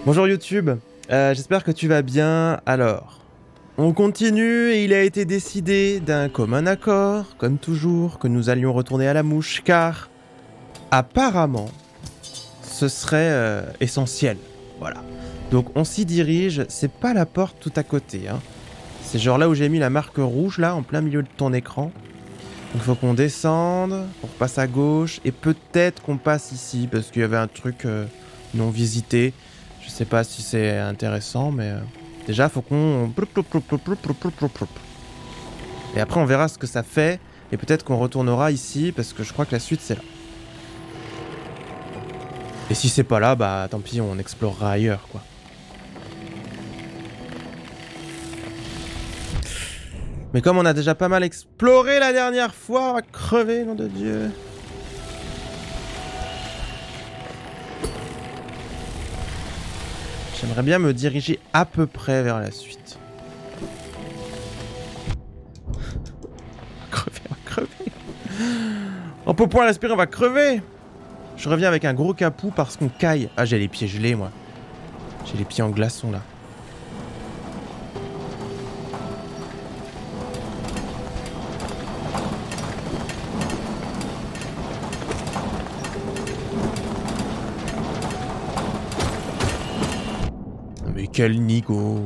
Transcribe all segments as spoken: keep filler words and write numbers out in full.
Bonjour YouTube, euh, j'espère que tu vas bien. Alors, on continue et il a été décidé d'un commun accord, comme toujours, que nous allions retourner à la mouche, car apparemment, ce serait euh, essentiel. Voilà. Donc on s'y dirige, c'est pas la porte tout à côté, hein. C'est genre là où j'ai mis la marque rouge, là, en plein milieu de ton écran. Donc il faut qu'on descende, on repasse à gauche, et peut-être qu'on passe ici, parce qu'il y avait un truc euh, non visité. Je sais pas si c'est intéressant, mais euh, déjà, faut qu'on... Et après, on verra ce que ça fait, et peut-être qu'on retournera ici, parce que je crois que la suite, c'est là. Et si c'est pas là, bah tant pis, on explorera ailleurs, quoi. Mais comme on a déjà pas mal exploré la dernière fois, on va crever, nom de Dieu. J'aimerais bien me diriger à peu près vers la suite. On va crever, on va crever. On peut point respirer, on va crever. Je reviens avec un gros capou parce qu'on caille. Ah, j'ai les pieds gelés, moi. J'ai les pieds en glaçons, là. Mais quel nigo.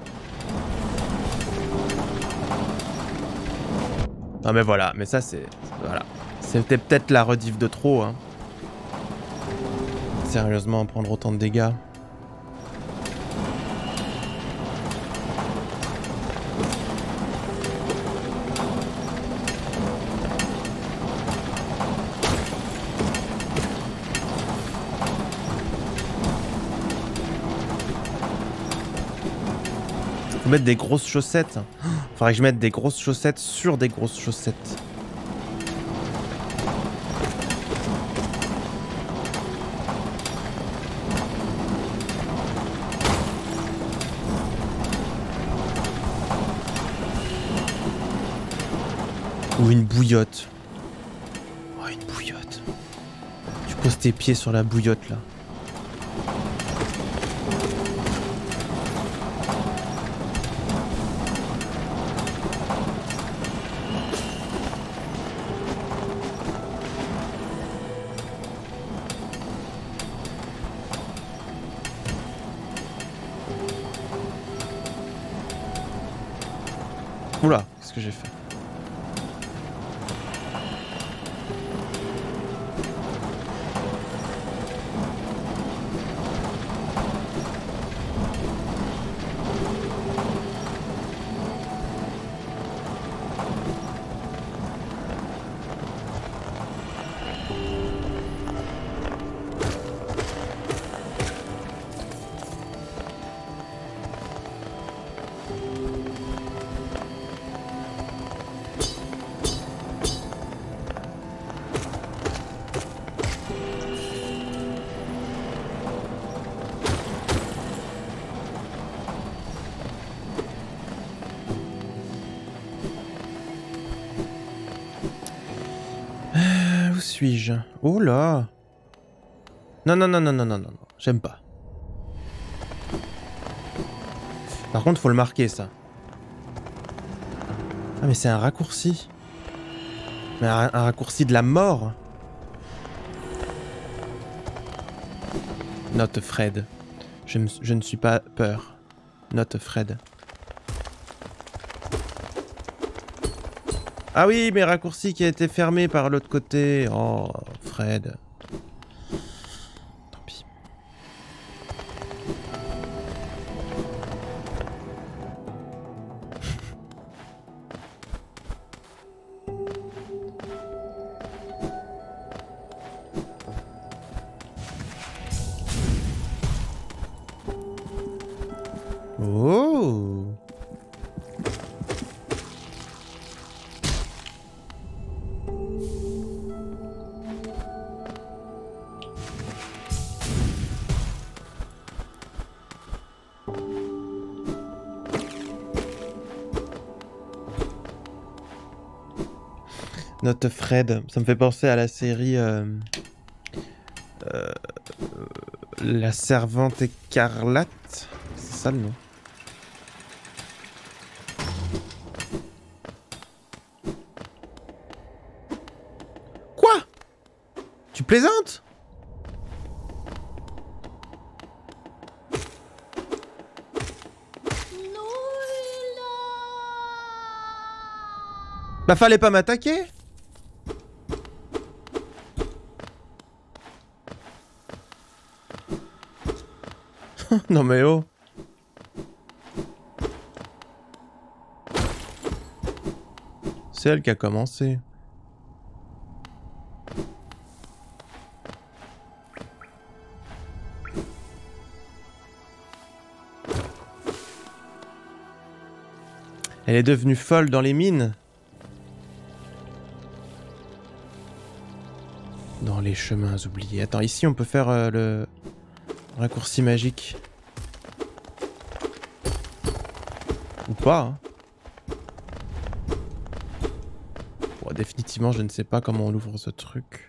Ah mais voilà, mais ça c'est... Voilà. C'était peut-être la rediff de trop, hein. Sérieusement, prendre autant de dégâts. Faut mettre des grosses chaussettes. Faudrait que je mette des grosses chaussettes sur des grosses chaussettes. Ou une bouillotte. Oh, une bouillotte. Tu poses tes pieds sur la bouillotte, là. Oula, qu'est-ce que j'ai fait? Où suis-je? Oh là! Non, non, non, non, non, non, non, non. J'aime pas. Par contre, faut le marquer, ça. Ah, mais c'est un raccourci. Mais un, un raccourci de la mort. Note Fred. Je, me, je ne suis pas peur. Note Fred. Ah oui, mais raccourci qui a été fermé par l'autre côté. Oh, Fred. Tant pis. Oh! Note Fred, ça me fait penser à la série euh, euh, La servante écarlate. C'est ça le nom. Quoi? Tu plaisantes? Bah fallait pas m'attaquer. Non mais oh. C'est elle qui a commencé. Elle est devenue folle dans les mines. Dans les chemins oubliés. Attends, ici on peut faire euh, le raccourci magique. Ou pas, hein. Bon, définitivement, je ne sais pas comment on ouvre ce truc.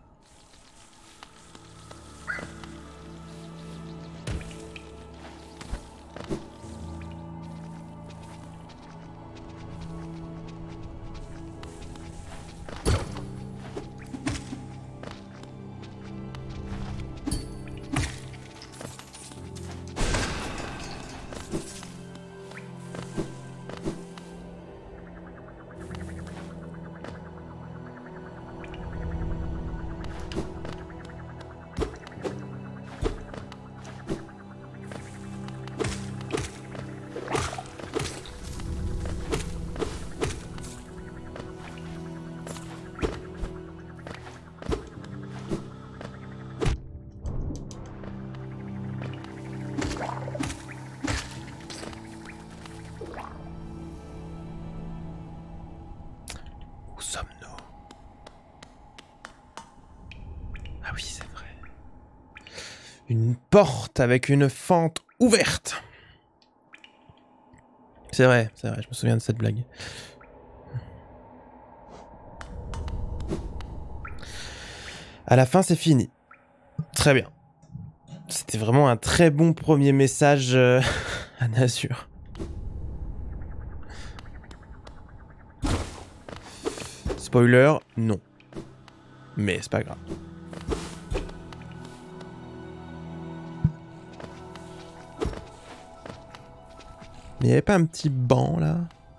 Où sommes-nous? Ah oui, c'est vrai. Une porte avec une fente ouverte. C'est vrai, c'est vrai, je me souviens de cette blague. À la fin, c'est fini. Très bien. C'était vraiment un très bon premier message euh, à Nazur. Spoiler, non. Mais c'est pas grave. Mais il n'y avait pas un petit banc là?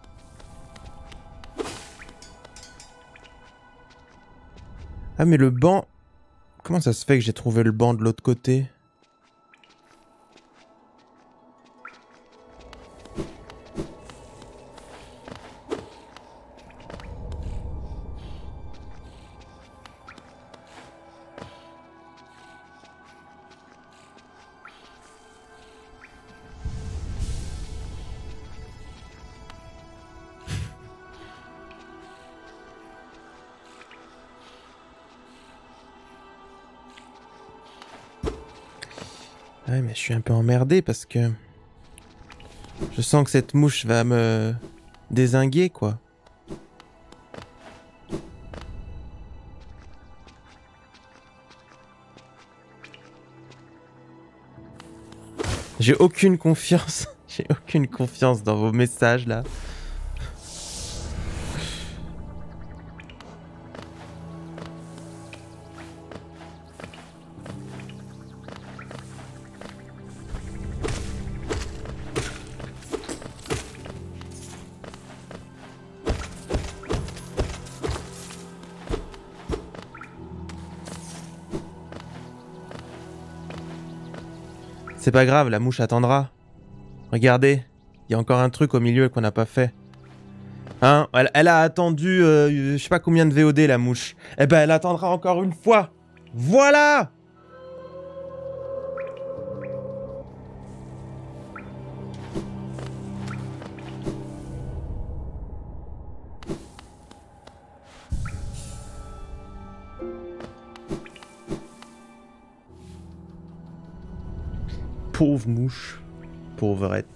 Ah mais le banc... Comment ça se fait que j'ai trouvé le banc de l'autre côté? Ouais, mais je suis un peu emmerdé parce que... Je sens que cette mouche va me... dézinguer, quoi. J'ai aucune confiance. J'ai aucune confiance dans vos messages, là. C'est pas grave, la mouche attendra. Regardez, il y a encore un truc au milieu qu'on n'a pas fait. Hein, elle, elle a attendu, euh, je sais pas combien de V O D, la mouche. Eh ben, elle attendra encore une fois. Voilà! Pauvre mouche. Pauvrette.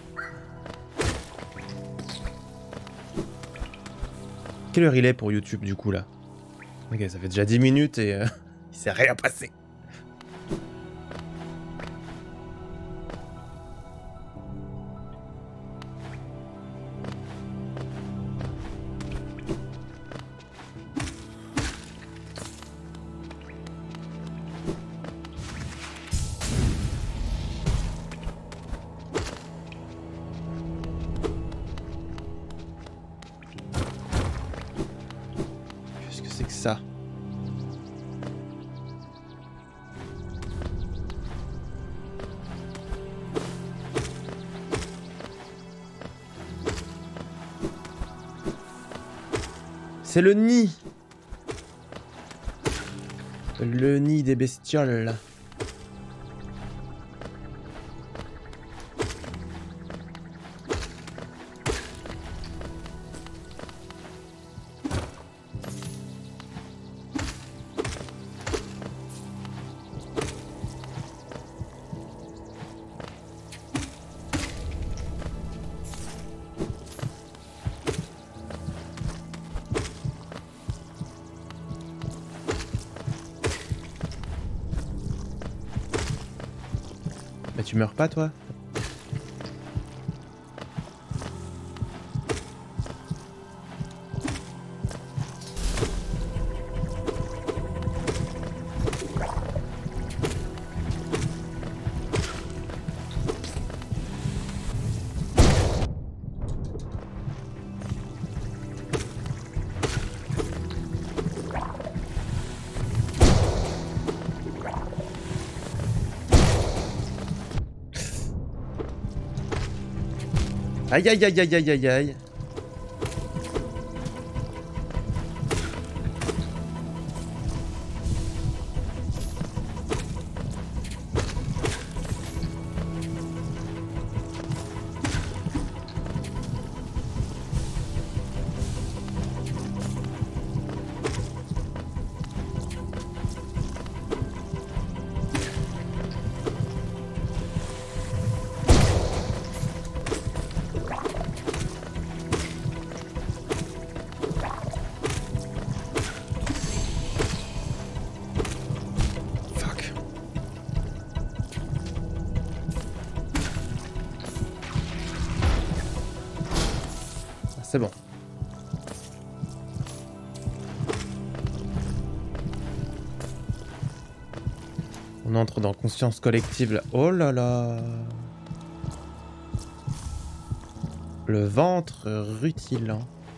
Quelle heure il est pour YouTube du coup là? Ok, ça fait déjà dix minutes et euh, il s'est rien passé. C'est le nid. Le nid des bestioles. Bah tu meurs pas toi? Aïe aïe aïe aïe aïe aïe aïe. C'est bon. On entre dans conscience collective. Oh là là. Le ventre rutilant.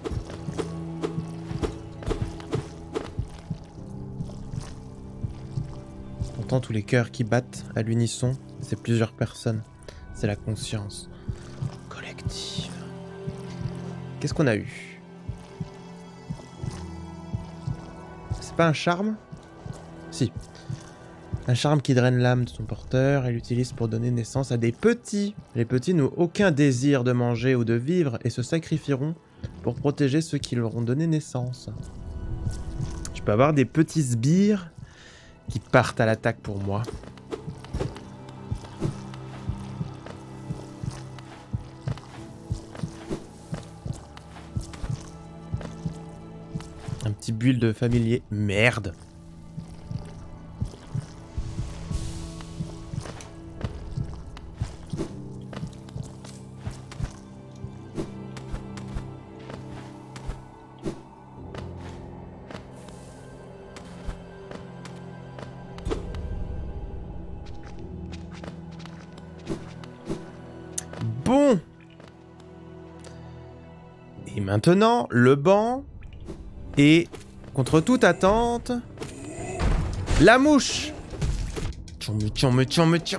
On entend tous les cœurs qui battent à l'unisson. C'est plusieurs personnes. C'est la conscience collective. Qu'est-ce qu'on a eu? C'est pas un charme? Si. Un charme qui draine l'âme de son porteur et l'utilise pour donner naissance à des petits. Les petits n'ont aucun désir de manger ou de vivre et se sacrifieront pour protéger ceux qui leur ont donné naissance. Je peux avoir des petits sbires qui partent à l'attaque pour moi. Un petit build de familier. Merde. Bon. Et maintenant, le banc. Et, contre toute attente, la mouche. Tiens, me tiens, me tiens, me tiens.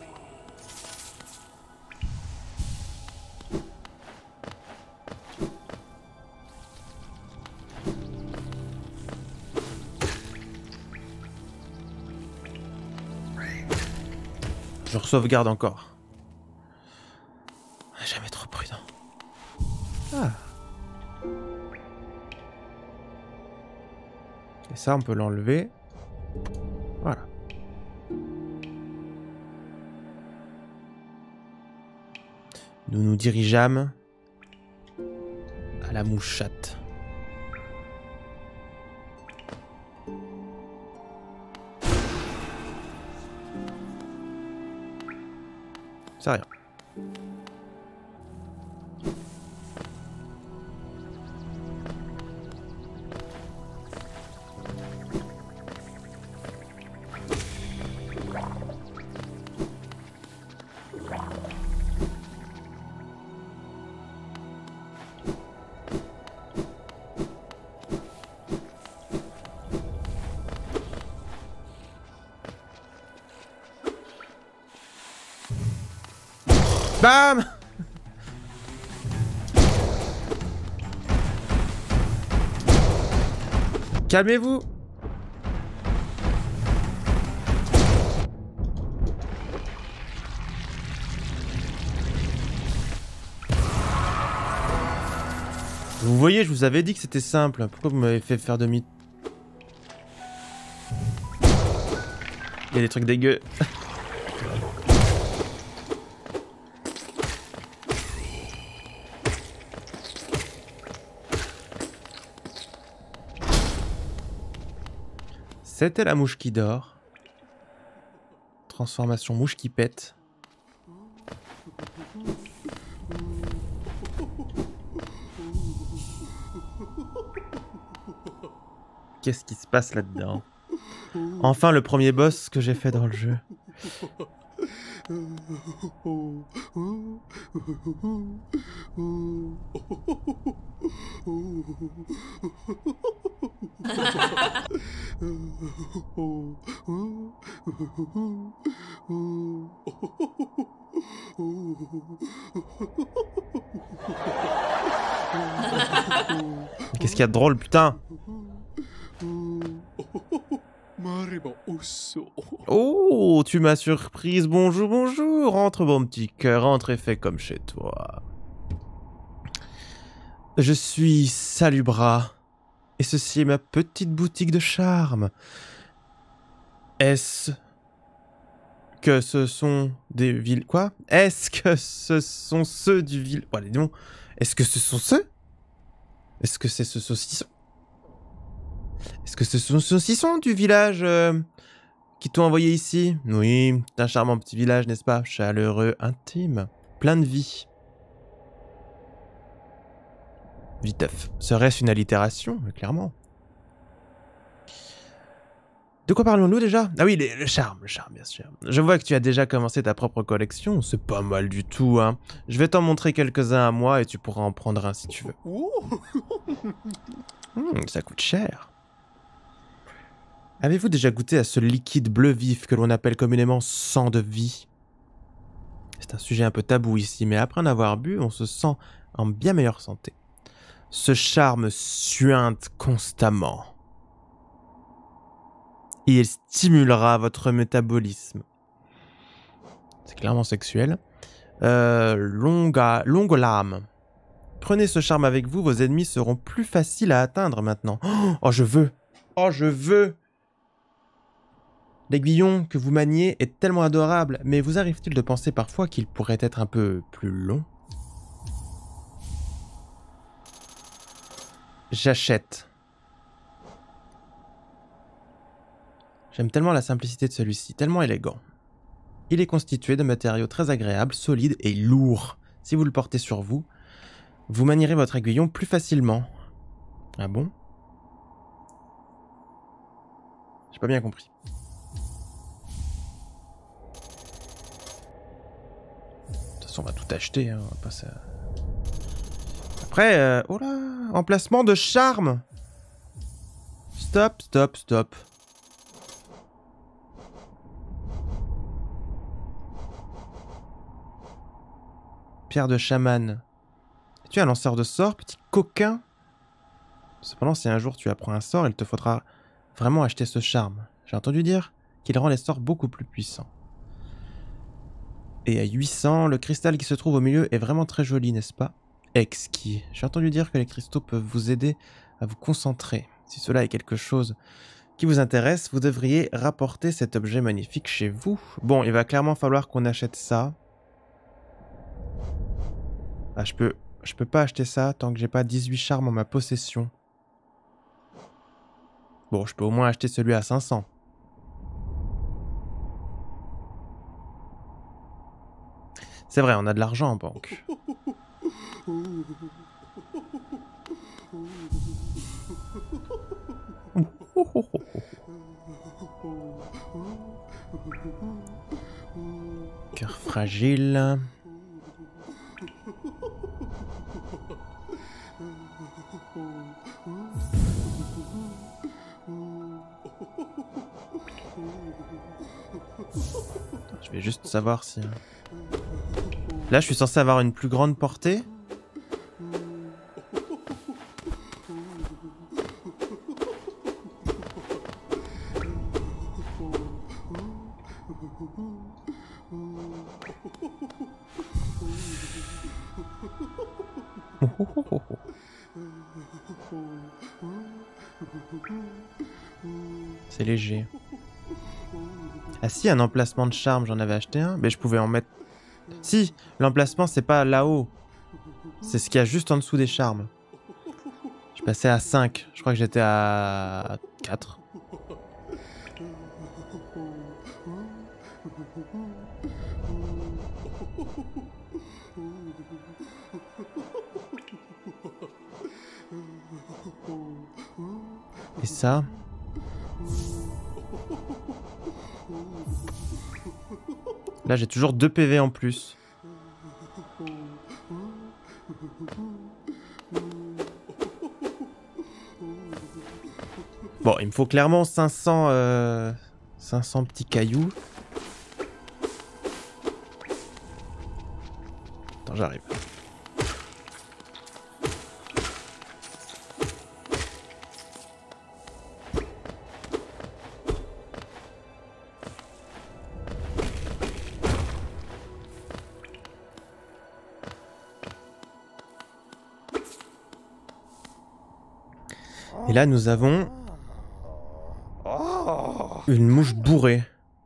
Je sauvegarde encore. Jamais trop prudent. Ah. Et ça, on peut l'enlever. Voilà. Nous nous dirigeâmes à la mouchate. C'est rien. Bam! Calmez-vous. Vous voyez, je vous avais dit que c'était simple. Pourquoi vous m'avez fait faire demi... Il y a des trucs dégueux. C'était la mouche qui dort. Transformation mouche qui pète. Qu'est-ce qui se passe là-dedans? Enfin le premier boss que j'ai fait dans le jeu. Qu'est-ce qu'il y a de drôle, putain? Oh, tu m'as surprise. Bonjour, bonjour. Rentre, mon petit cœur. Rentre et fais comme chez toi. Je suis Salubra. Et ceci est ma petite boutique de charme. Est-ce que ce sont des villes... Quoi? Est-ce que ce sont ceux du ville... Oh, allez, non. Est-ce que ce sont ceux? Est-ce que c'est ce saucisson? Est-ce que ce sont ce saucisson du village euh, qui t'ont envoyé ici? Oui, c'est un charmant petit village, n'est-ce pas? Chaleureux, intime, plein de vie. Viteuf. Serait-ce une allitération? Clairement. De quoi parlons-nous déjà? Ah oui, les, le charme, le charme, bien sûr. Je vois que tu as déjà commencé ta propre collection. C'est pas mal du tout, hein. Je vais t'en montrer quelques-uns à moi et tu pourras en prendre un si tu veux. Mmh, ça coûte cher. Avez-vous déjà goûté à ce liquide bleu vif que l'on appelle communément sang de vie? C'est un sujet un peu tabou ici, mais après en avoir bu, on se sent en bien meilleure santé. Ce charme suinte constamment. Il stimulera votre métabolisme. C'est clairement sexuel. Euh, longue, à, longue lame. Prenez ce charme avec vous, vos ennemis seront plus faciles à atteindre maintenant. Oh, je veux. Oh, je veux. L'aiguillon que vous maniez est tellement adorable, mais vous arrive-t-il de penser parfois qu'il pourrait être un peu plus long? J'achète. J'aime tellement la simplicité de celui-ci, tellement élégant. Il est constitué de matériaux très agréables, solides et lourds. Si vous le portez sur vous, vous manierez votre aiguillon plus facilement. Ah bon? J'ai pas bien compris. De toute façon, on va tout acheter, hein, on va pas ça... Après, euh... oh là, emplacement de charme. Stop, stop, stop. Pierre de chaman. Es-tu un lanceur de sorts, petit coquin? Cependant, si un jour tu apprends un sort, il te faudra vraiment acheter ce charme. J'ai entendu dire qu'il rend les sorts beaucoup plus puissants. Et à huit cents, le cristal qui se trouve au milieu est vraiment très joli, n'est-ce pas? Exquis. J'ai entendu dire que les cristaux peuvent vous aider à vous concentrer. Si cela est quelque chose qui vous intéresse, vous devriez rapporter cet objet magnifique chez vous. Bon, il va clairement falloir qu'on achète ça. Ah, je peux, je peux pas acheter ça tant que j'ai pas dix-huit charmes en ma possession. Bon, je peux au moins acheter celui à cinq cents. C'est vrai, on a de l'argent en banque. Cœur fragile. Je vais juste savoir si... Là, je suis censé avoir une plus grande portée. Oh, oh, oh, oh, oh. C'est léger. Ah si, un emplacement de charme, j'en avais acheté un, mais je pouvais en mettre... Si, l'emplacement c'est pas là-haut. C'est ce qu'il y a juste en dessous des charmes. Je passais à cinq, je crois que j'étais à quatre. Et ça... Là j'ai toujours deux P V en plus. Bon, il me faut clairement cinq cents, euh, cinq cents petits cailloux. Attends, j'arrive. Et là, nous avons une mouche bourrée.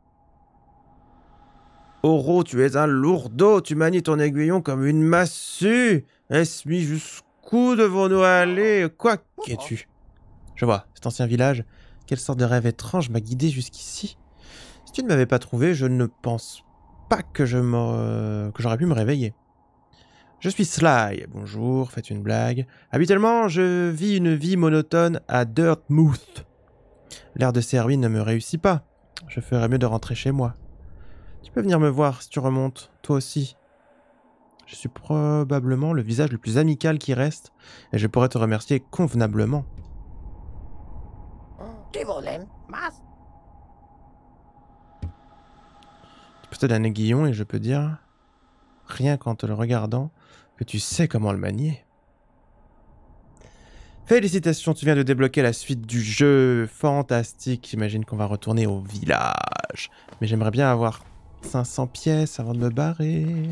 Oro, tu es un lourdeau, tu manies ton aiguillon comme une massue. Est-ce mis jusqu'où devons-nous aller? Quoi qu'es-tu? Je vois, cet ancien village, quelle sorte de rêve étrange m'a guidé jusqu'ici? Si tu ne m'avais pas trouvé, je ne pense pas que je m'aurais- que j'aurais pu me réveiller. Je suis Sly, bonjour, faites une blague. Habituellement, je vis une vie monotone à Dirtmouth. L'air de ces ruines ne me réussit pas. Je ferais mieux de rentrer chez moi. Tu peux venir me voir si tu remontes, toi aussi. Je suis probablement le visage le plus amical qui reste, et je pourrais te remercier convenablement. Tu possèdes un aiguillon et je peux dire, rien qu'en te le regardant, que tu sais comment le manier. Félicitations, tu viens de débloquer la suite du jeu. Fantastique, j'imagine qu'on va retourner au village. Mais j'aimerais bien avoir cinq cents pièces avant de me barrer.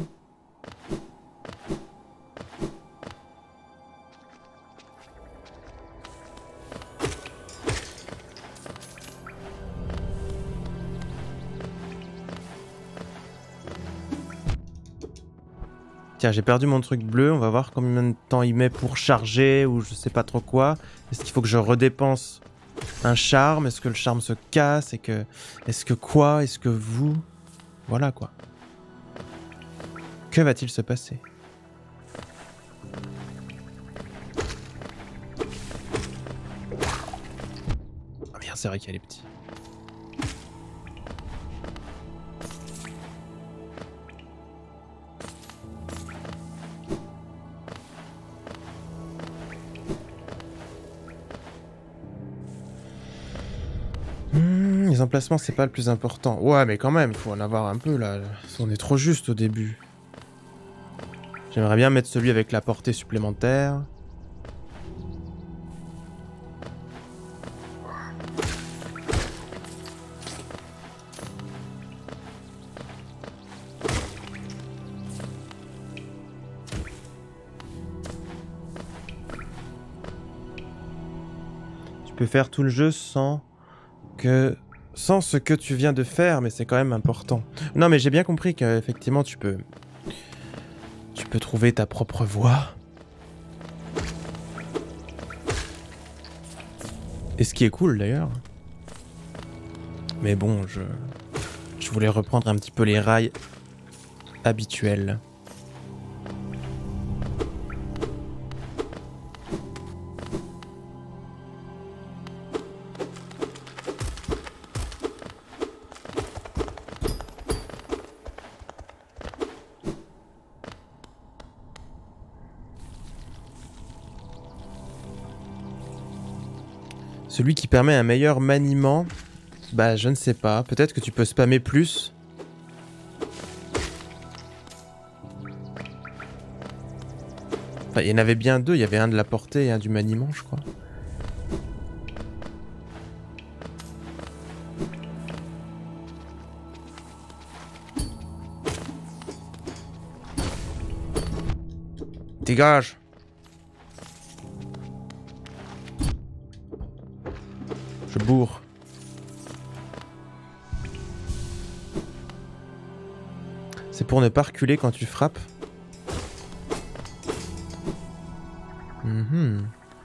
Tiens, j'ai perdu mon truc bleu, on va voir combien de temps il met pour charger ou je sais pas trop quoi. Est-ce qu'il faut que je redépense un charme? Est-ce que le charme se casse? Et que... Est-ce que quoi? Est-ce que vous? Voilà quoi. Que va-t-il se passer? Ah merde, c'est vrai qu'elle est petite. Les emplacements, c'est pas le plus important. Ouais, mais quand même, il faut en avoir un peu, là. On est trop juste au début. J'aimerais bien mettre celui avec la portée supplémentaire. Tu peux faire tout le jeu sans que... Sans ce que tu viens de faire, mais c'est quand même important. Non, mais j'ai bien compris qu'effectivement, tu peux... Tu peux trouver ta propre voie. Et ce qui est cool, d'ailleurs. Mais bon, je... Je voulais reprendre un petit peu les rails habituels. Celui qui permet un meilleur maniement, bah je ne sais pas, peut-être que tu peux spammer plus. Enfin, il y en avait bien deux, il y avait un de la portée et un du maniement, je crois. Dégage. Je bourre. C'est pour ne pas reculer quand tu frappes. Mm-hmm.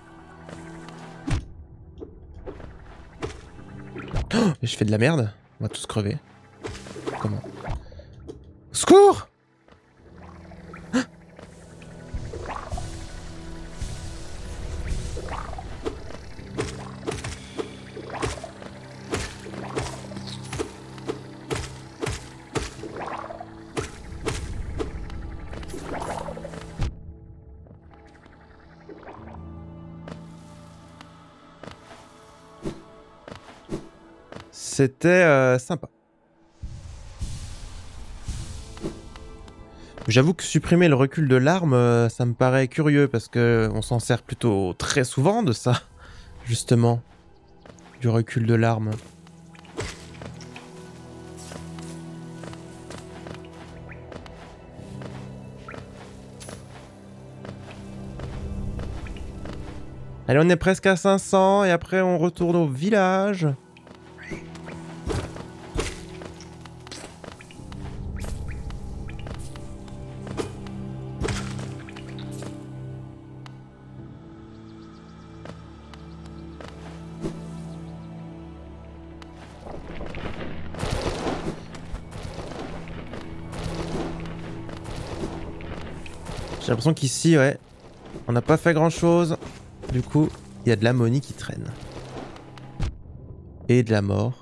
Oh, mais je fais de la merde. On va tous crever. Comment? Au secours! C'était euh, sympa. J'avoue que supprimer le recul de l'arme, euh, ça me paraît curieux parce que on s'en sert plutôt très souvent de ça, justement, du recul de l'arme. Allez, on est presque à cinq cents et après on retourne au village. J'ai l'impression qu'ici, ouais, on n'a pas fait grand chose. Du coup, il y a de l'ammonie qui traîne. Et de la mort.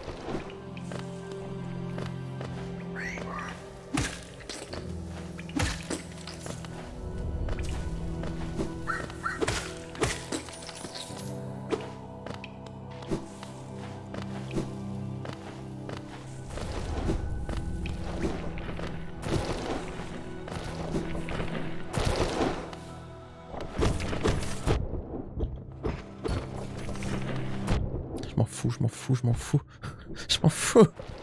Je m'en fous, je m'en fous, je m'en fous. Je m'en fous.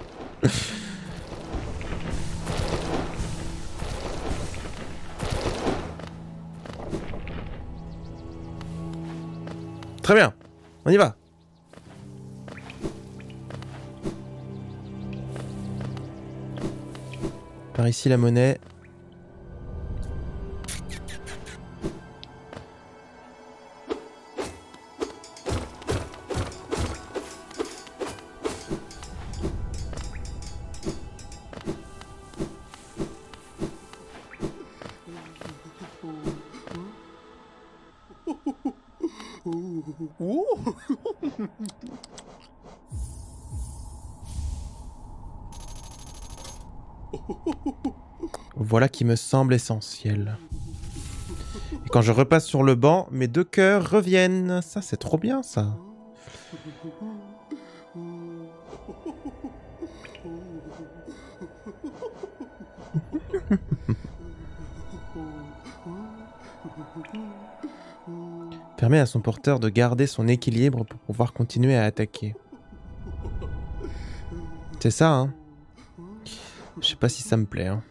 Très bien, on y va. Par ici la monnaie. Voilà qui me semble essentiel. Et quand je repasse sur le banc, mes deux cœurs reviennent. Ça, c'est trop bien, ça. Permet à son porteur de garder son équilibre pour pouvoir continuer à attaquer. C'est ça, hein. Je sais pas si ça me plaît, hein.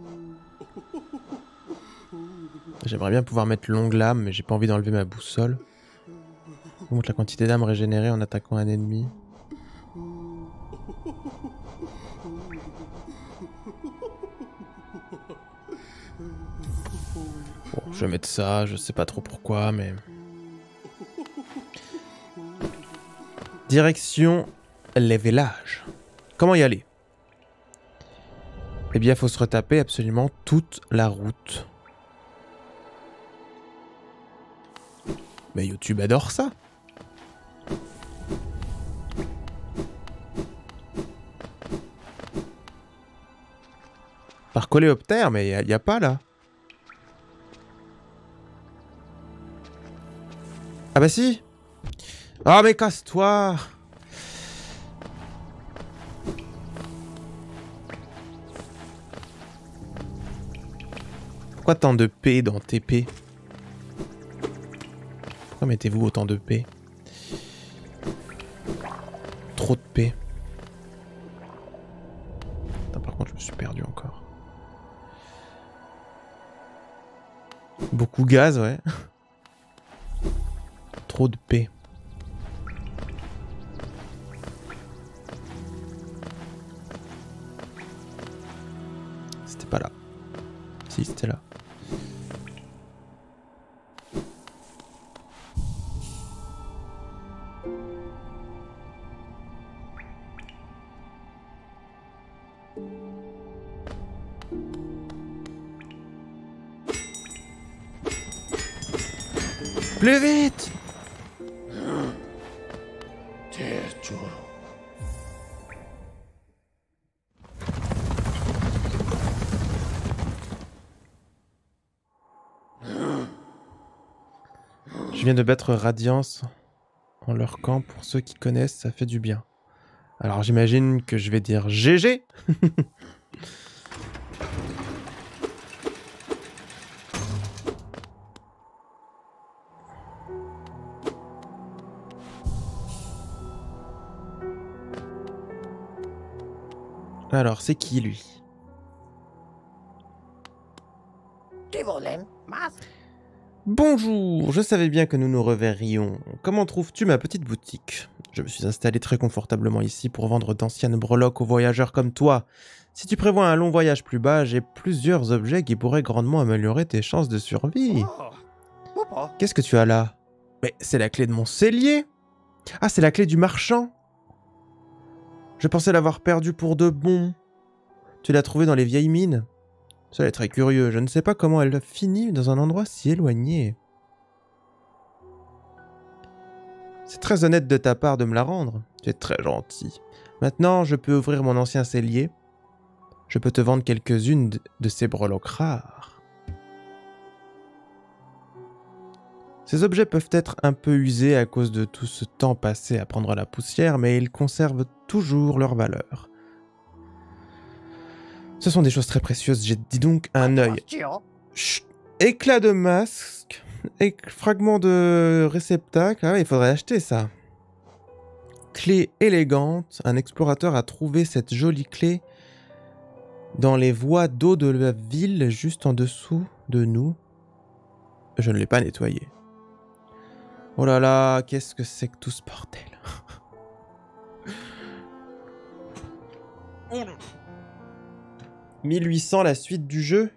J'aimerais bien pouvoir mettre longue lame, mais j'ai pas envie d'enlever ma boussole. Augmente la quantité d'âme régénérée en attaquant un ennemi. Bon, je vais mettre ça, je sais pas trop pourquoi, mais... Direction les villages. Comment y aller? Eh bien, faut se retaper absolument toute la route. Mais YouTube adore ça. Par coléoptère, mais il n'y a, a pas là. Ah bah si. Ah mais casse-toi. Pourquoi tant de P dans T P? Pourquoi mettez-vous autant de P? Trop de P. Attends, par contre, je me suis perdu encore. Beaucoup gaz, ouais. Trop de paix. C'était pas là. Si, c'était là. Plus vite! Je viens de battre Radiance en leur camp. Pour ceux qui connaissent, ça fait du bien. Alors j'imagine que je vais dire G G. Alors, c'est qui lui? Bonjour, je savais bien que nous nous reverrions. Comment trouves-tu ma petite boutique? Je me suis installé très confortablement ici pour vendre d'anciennes breloques aux voyageurs comme toi. Si tu prévois un long voyage plus bas, j'ai plusieurs objets qui pourraient grandement améliorer tes chances de survie. Qu'est-ce que tu as là? Mais c'est la clé de mon cellier. Ah, c'est la clé du marchand. Je pensais l'avoir perdue pour de bon. Tu l'as trouvée dans les vieilles mines? Cela est très curieux, je ne sais pas comment elle a fini dans un endroit si éloigné. C'est très honnête de ta part de me la rendre, tu es très gentil. Maintenant, je peux ouvrir mon ancien cellier. Je peux te vendre quelques-unes de ces breloques rares. Ces objets peuvent être un peu usés à cause de tout ce temps passé à prendre la poussière, mais ils conservent toujours leur valeur. Ce sont des choses très précieuses, j'ai dit donc un œil. Chut. Éclat de masque, et fragment de réceptacle, ah ouais, il faudrait acheter ça. Clé élégante, un explorateur a trouvé cette jolie clé dans les voies d'eau de la ville, juste en dessous de nous. Je ne l'ai pas nettoyé. Oh là là, qu'est-ce que c'est que tout ce bordel? mille huit cents, la suite du jeu.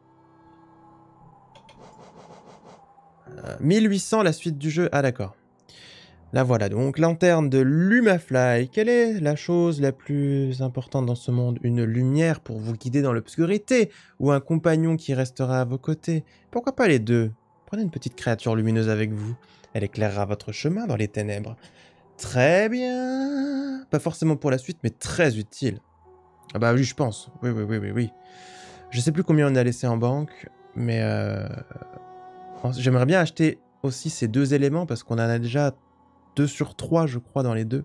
euh, mille huit cents, la suite du jeu. Ah d'accord. Là voilà, donc lanterne de Lumafly. Quelle est la chose la plus importante dans ce monde? Une lumière pour vous guider dans l'obscurité ou un compagnon qui restera à vos côtés? Pourquoi pas les deux? Prenez une petite créature lumineuse avec vous. Elle éclairera votre chemin dans les ténèbres. Très bien. Pas forcément pour la suite, mais très utile. Ah bah oui, je pense. Oui, oui, oui, oui, oui. Je sais plus combien on a laissé en banque, mais euh... j'aimerais bien acheter aussi ces deux éléments parce qu'on en a déjà deux sur trois, je crois, dans les deux.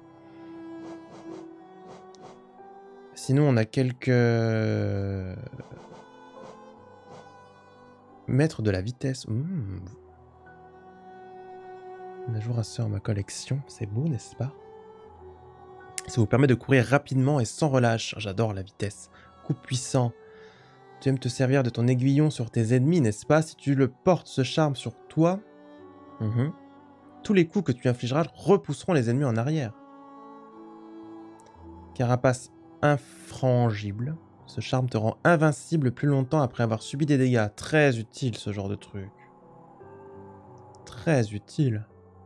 Sinon, on a quelques... Maître de la vitesse. Mmh. Un ajout à ma collection. C'est beau, n'est-ce pas? Ça vous permet de courir rapidement et sans relâche. J'adore la vitesse. Coup puissant. Tu aimes te servir de ton aiguillon sur tes ennemis, n'est-ce pas? Si tu le portes, ce charme sur toi, mmh, tous les coups que tu infligeras repousseront les ennemis en arrière. Carapace infrangible. Ce charme te rend invincible plus longtemps après avoir subi des dégâts. Très utile, ce genre de truc. Très utile.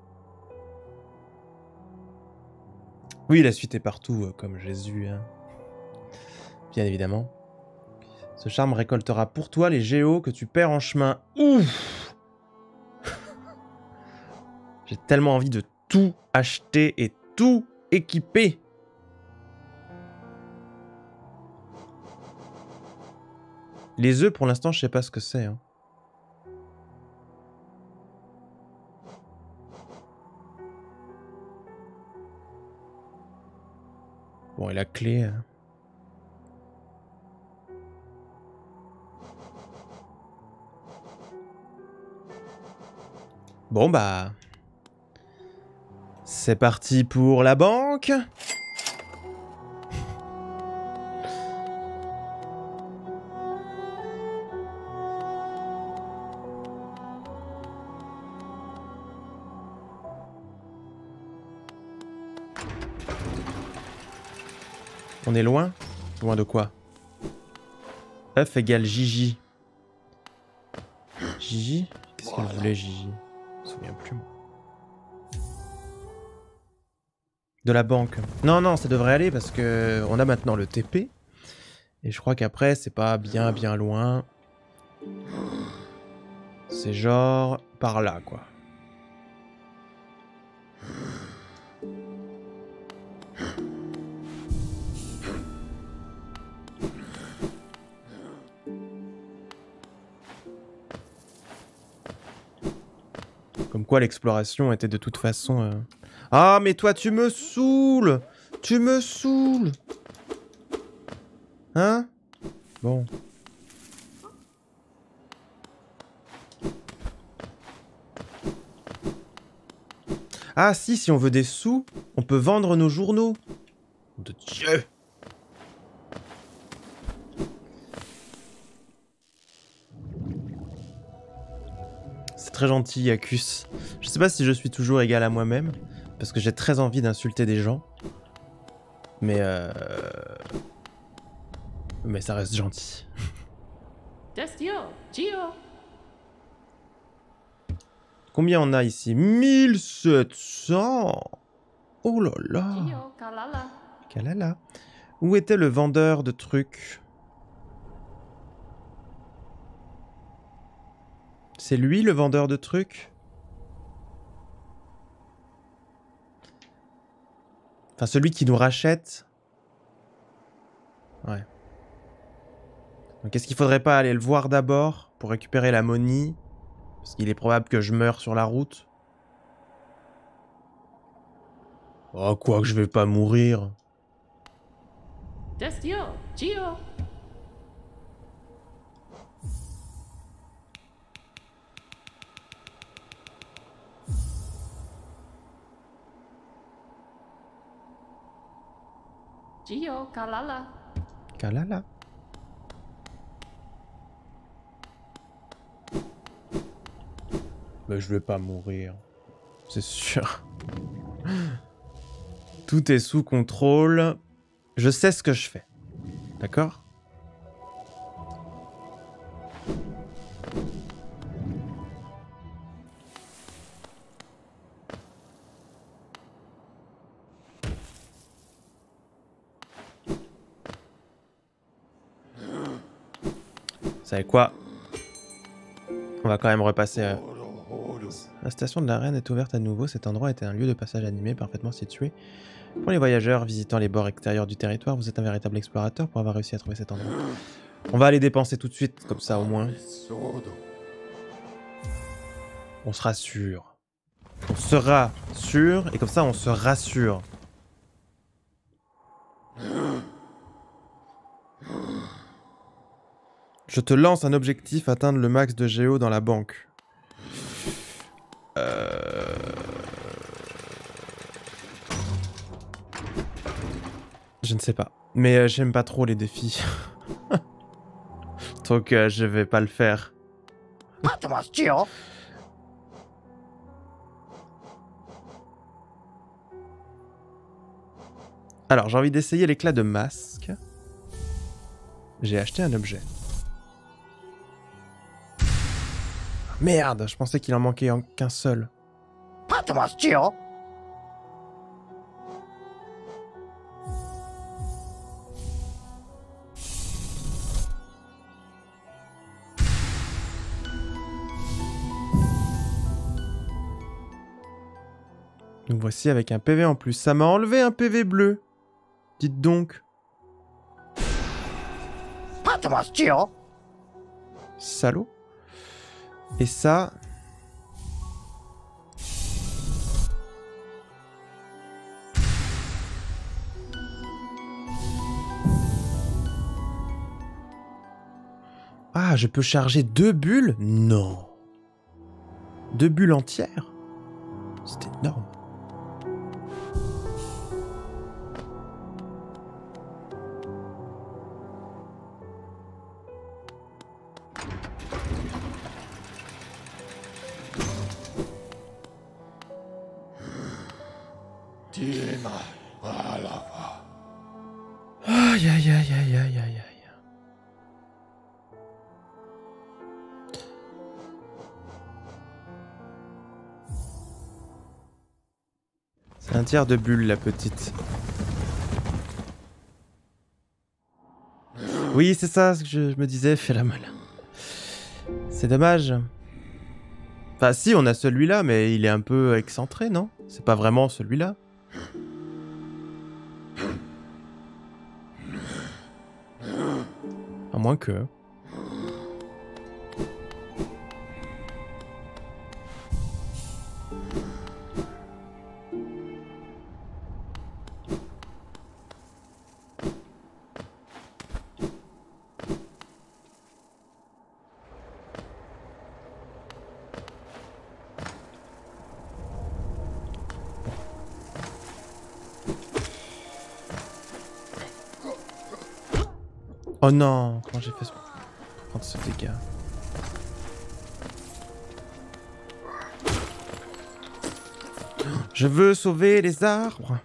Oui, la suite est partout, euh, comme Jésus, hein. Bien évidemment. Ce charme récoltera pour toi les géos que tu perds en chemin. Ouf. J'ai tellement envie de tout acheter et tout équiper. Les œufs, pour l'instant, je sais pas ce que c'est, hein. Bon, et la clé... Hein. Bon, bah... C'est parti pour la banque. On est loin? Loin de quoi? œuf égale Gigi. Gigi? Qu'est-ce qu'elle voulait, Gigi? Je me souviens plus, moi. De la banque. Non, non, ça devrait aller parce que on a maintenant le T P. Et je crois qu'après, c'est pas bien, bien loin. C'est genre par là, quoi. Comme quoi l'exploration était de toute façon... Euh... Ah, mais toi, tu me saoules! Tu me saoules! Hein? Bon. Ah si, si on veut des sous, on peut vendre nos journaux. De Dieu! C'est très gentil, Yacus. Je sais pas si je suis toujours égal à moi-même, parce que j'ai très envie d'insulter des gens. Mais euh... Mais ça reste gentil. Combien on a ici? mille sept cents. Oh là là. Kalala. Où était le vendeur de trucs? C'est lui le vendeur de trucs? Enfin, celui qui nous rachète. Ouais. Donc est-ce qu'il faudrait pas aller le voir d'abord pour récupérer la monnaie? Parce qu'il est probable que je meure sur la route. Oh, quoi que je vais pas mourir. Gio, Kalala. Kalala. Mais je vais pas mourir. C'est sûr. Tout est sous contrôle. Je sais ce que je fais. D'accord ? Vous savez quoi? On va quand même repasser... Euh... La station de la Reine est ouverte à nouveau. Cet endroit était un lieu de passage animé, parfaitement situé. Pour les voyageurs visitant les bords extérieurs du territoire, vous êtes un véritable explorateur pour avoir réussi à trouver cet endroit. On va aller dépenser tout de suite, comme ça au moins. On sera sûr. On sera sûr, et comme ça on se rassure. Je te lance un objectif, atteindre le max de Géo dans la banque. Euh... Je ne sais pas. Mais euh, j'aime pas trop les défis. Donc euh, je vais pas le faire. Alors j'ai envie d'essayer l'éclat de masque. J'ai acheté un objet. Merde, je pensais qu'il en manquait qu'un seul. Nous voici avec un P V en plus. Ça m'a enlevé un P V bleu. Dites donc. Salaud. Et ça... Ah, je peux charger deux bulles? Non. Deux bulles entières? C'est énorme. Aïe aïe aïe aïe aïe aïe aïe. C'est un tiers de bulle la petite. Oui c'est ça ce que je, je me disais, fais la malin. C'est dommage. Enfin si on a celui-là mais il est un peu excentré non? C'est pas vraiment celui-là. À moins que... Oh non, comment j'ai fait pour prendre ce dégât? Je veux sauver les arbres.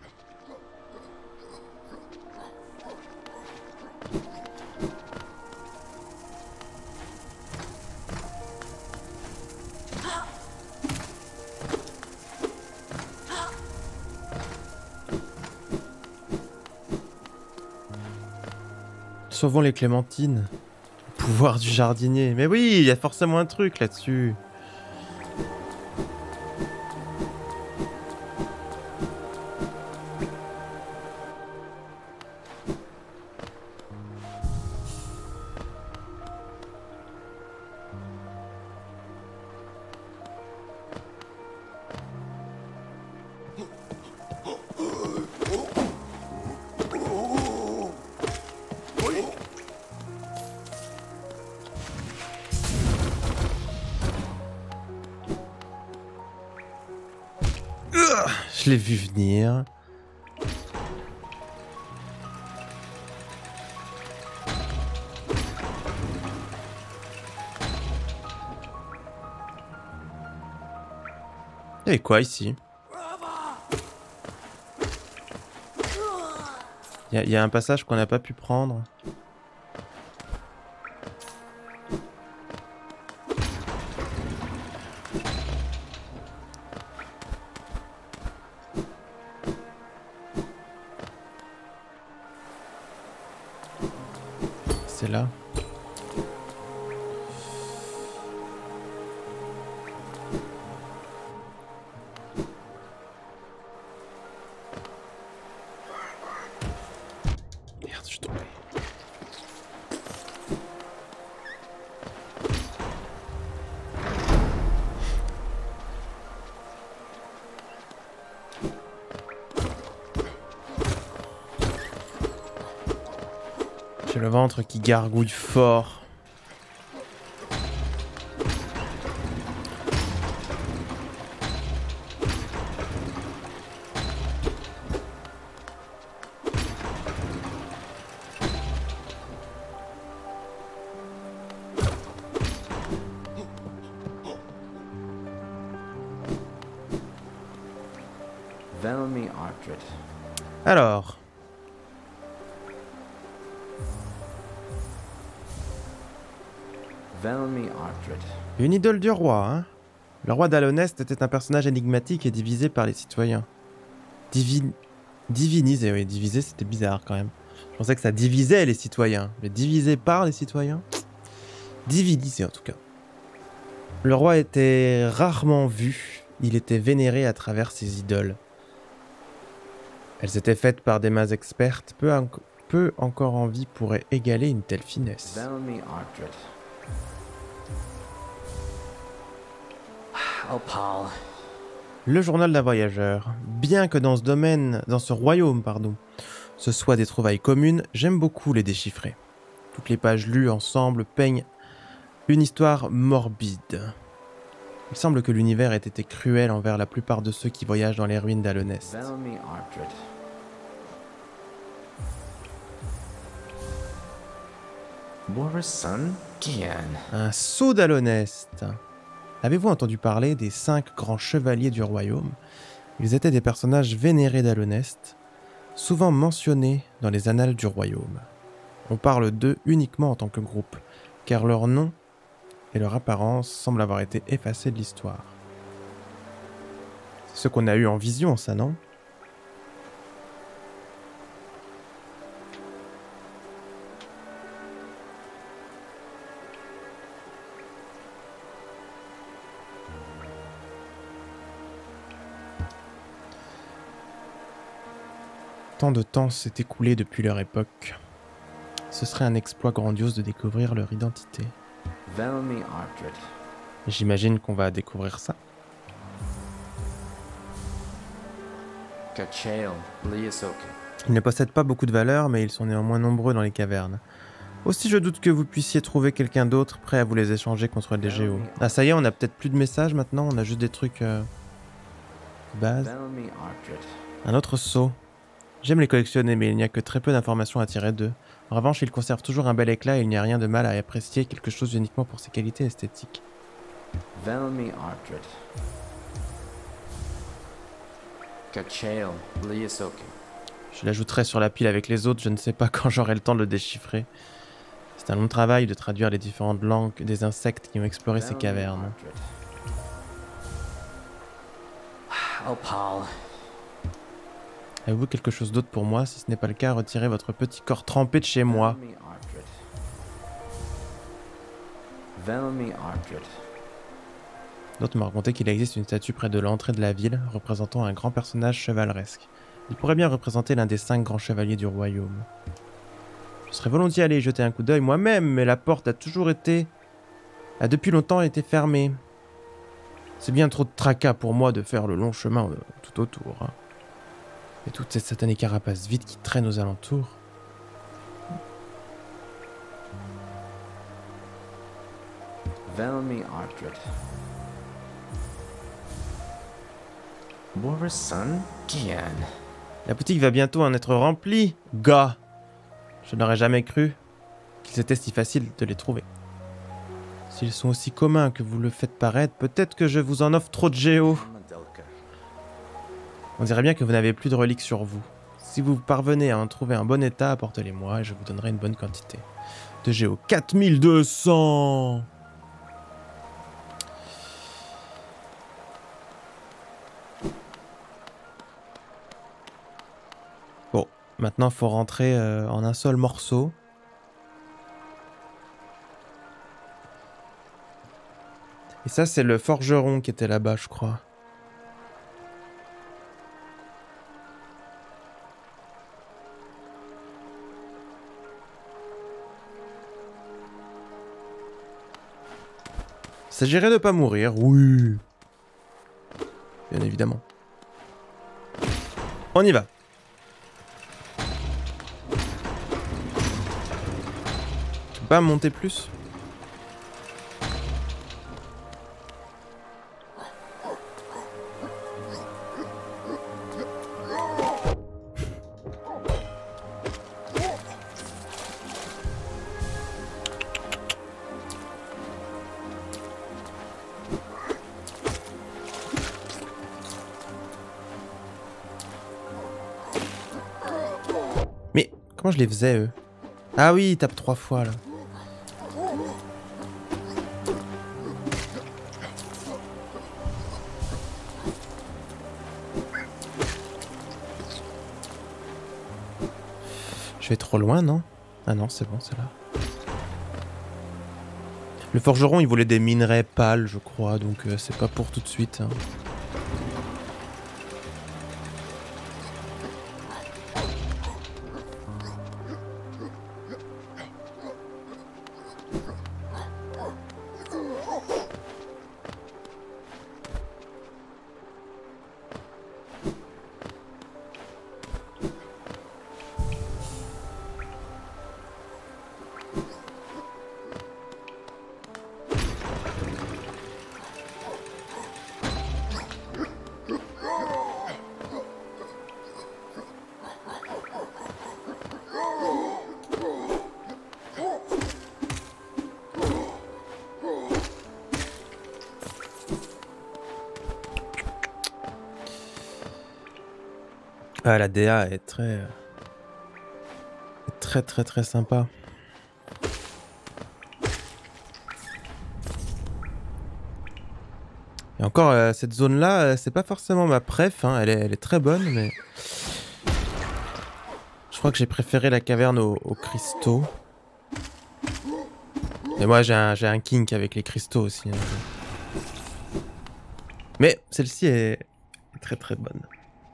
Sauvons les clémentines. Le pouvoir du jardinier. Mais oui, il y a forcément un truc là-dessus. Je l'ai vu venir. Il y avait quoi ici? Il y, y a un passage qu'on n'a pas pu prendre. C'est là. Merde, je suis tombé. J'ai le ventre qui gargouille fort. Alors. Une idole du roi, hein. Le roi d'Alonest était un personnage énigmatique et divisé par les citoyens. Divin... Divinisé, oui, divisé c'était bizarre quand même. Je pensais que ça divisait les citoyens, mais divisé par les citoyens? Divinisé en tout cas. Le roi était rarement vu, il était vénéré à travers ses idoles. Elles étaient faites par des mains expertes, peu, en... peu encore en vie pourrait égaler une telle finesse. Le journal d'un voyageur. Bien que dans ce domaine, dans ce royaume, pardon, ce soit des trouvailles communes, j'aime beaucoup les déchiffrer. Toutes les pages lues ensemble peignent une histoire morbide. Il semble que l'univers ait été cruel envers la plupart de ceux qui voyagent dans les ruines d'Alonest. Un sceau d'Alonest. Avez-vous entendu parler des cinq grands chevaliers du royaume? Ils étaient des personnages vénérés d'Alonest, souvent mentionnés dans les annales du royaume. On parle d'eux uniquement en tant que groupe, car leur nom et leur apparence semblent avoir été effacés de l'histoire. C'est ce qu'on a eu en vision, ça, non? Tant de temps s'est écoulé depuis leur époque. Ce serait un exploit grandiose de découvrir leur identité. J'imagine qu'on va découvrir ça. Ils ne possèdent pas beaucoup de valeur, mais ils sont néanmoins nombreux dans les cavernes. Aussi, je doute que vous puissiez trouver quelqu'un d'autre prêt à vous les échanger contre des géos. Ah, ça y est, on a peut-être plus de messages maintenant, on a juste des trucs... Euh, de base. Un autre sceau. J'aime les collectionner, mais il n'y a que très peu d'informations à tirer d'eux. En revanche, ils conservent toujours un bel éclat et il n'y a rien de mal à apprécier quelque chose uniquement pour ses qualités esthétiques. Je l'ajouterai sur la pile avec les autres, je ne sais pas quand j'aurai le temps de le déchiffrer. C'est un long travail de traduire les différentes langues des insectes qui ont exploré ces cavernes. Oh, Paul. Avez-vous quelque chose d'autre pour moi? Si ce n'est pas le cas, retirez votre petit corps trempé de chez moi. D'autres m'ont raconté qu'il existe une statue près de l'entrée de la ville, représentant un grand personnage chevaleresque. Il pourrait bien représenter l'un des cinq grands chevaliers du royaume. Je serais volontiers allé y jeter un coup d'œil moi-même, mais la porte a toujours été... a depuis longtemps été fermée. C'est bien trop de tracas pour moi de faire le long chemin euh, tout autour. Hein. Et toute cette satanée carapace vide qui traîne aux alentours. Velmy Artred. Borisson Gian. La boutique va bientôt en être remplie, gars. Je n'aurais jamais cru qu'il était si facile de les trouver. S'ils sont aussi communs que vous le faites paraître, peut-être que je vous en offre trop de géos. On dirait bien que vous n'avez plus de reliques sur vous. Si vous parvenez à en trouver un bon état, apportez-les-moi et je vous donnerai une bonne quantité. De géos. quatre mille deux cents. Bon, maintenant il faut rentrer euh, en un seul morceau. Et ça, c'est le forgeron qui était là-bas, je crois. Il s'agirait de pas mourir, oui. Bien évidemment. On y va. Tu peux pas monter plus ? Comment je les faisais, eux? Ah oui, ils tapent trois fois, là. Je vais trop loin, non? Ah non, c'est bon, c'est là. Le forgeron, il voulait des minerais pâles, je crois, donc euh, c'est pas pour tout de suite. Hein. Ah, la D A est très... est très très très sympa. Et encore, euh, cette zone-là, euh, c'est pas forcément ma préf, hein. elle, est, elle est très bonne, mais... Je crois que j'ai préféré la caverne aux, aux cristaux. Et moi, j'ai un, j'ai un kink avec les cristaux aussi. Hein. Mais celle-ci est très très bonne.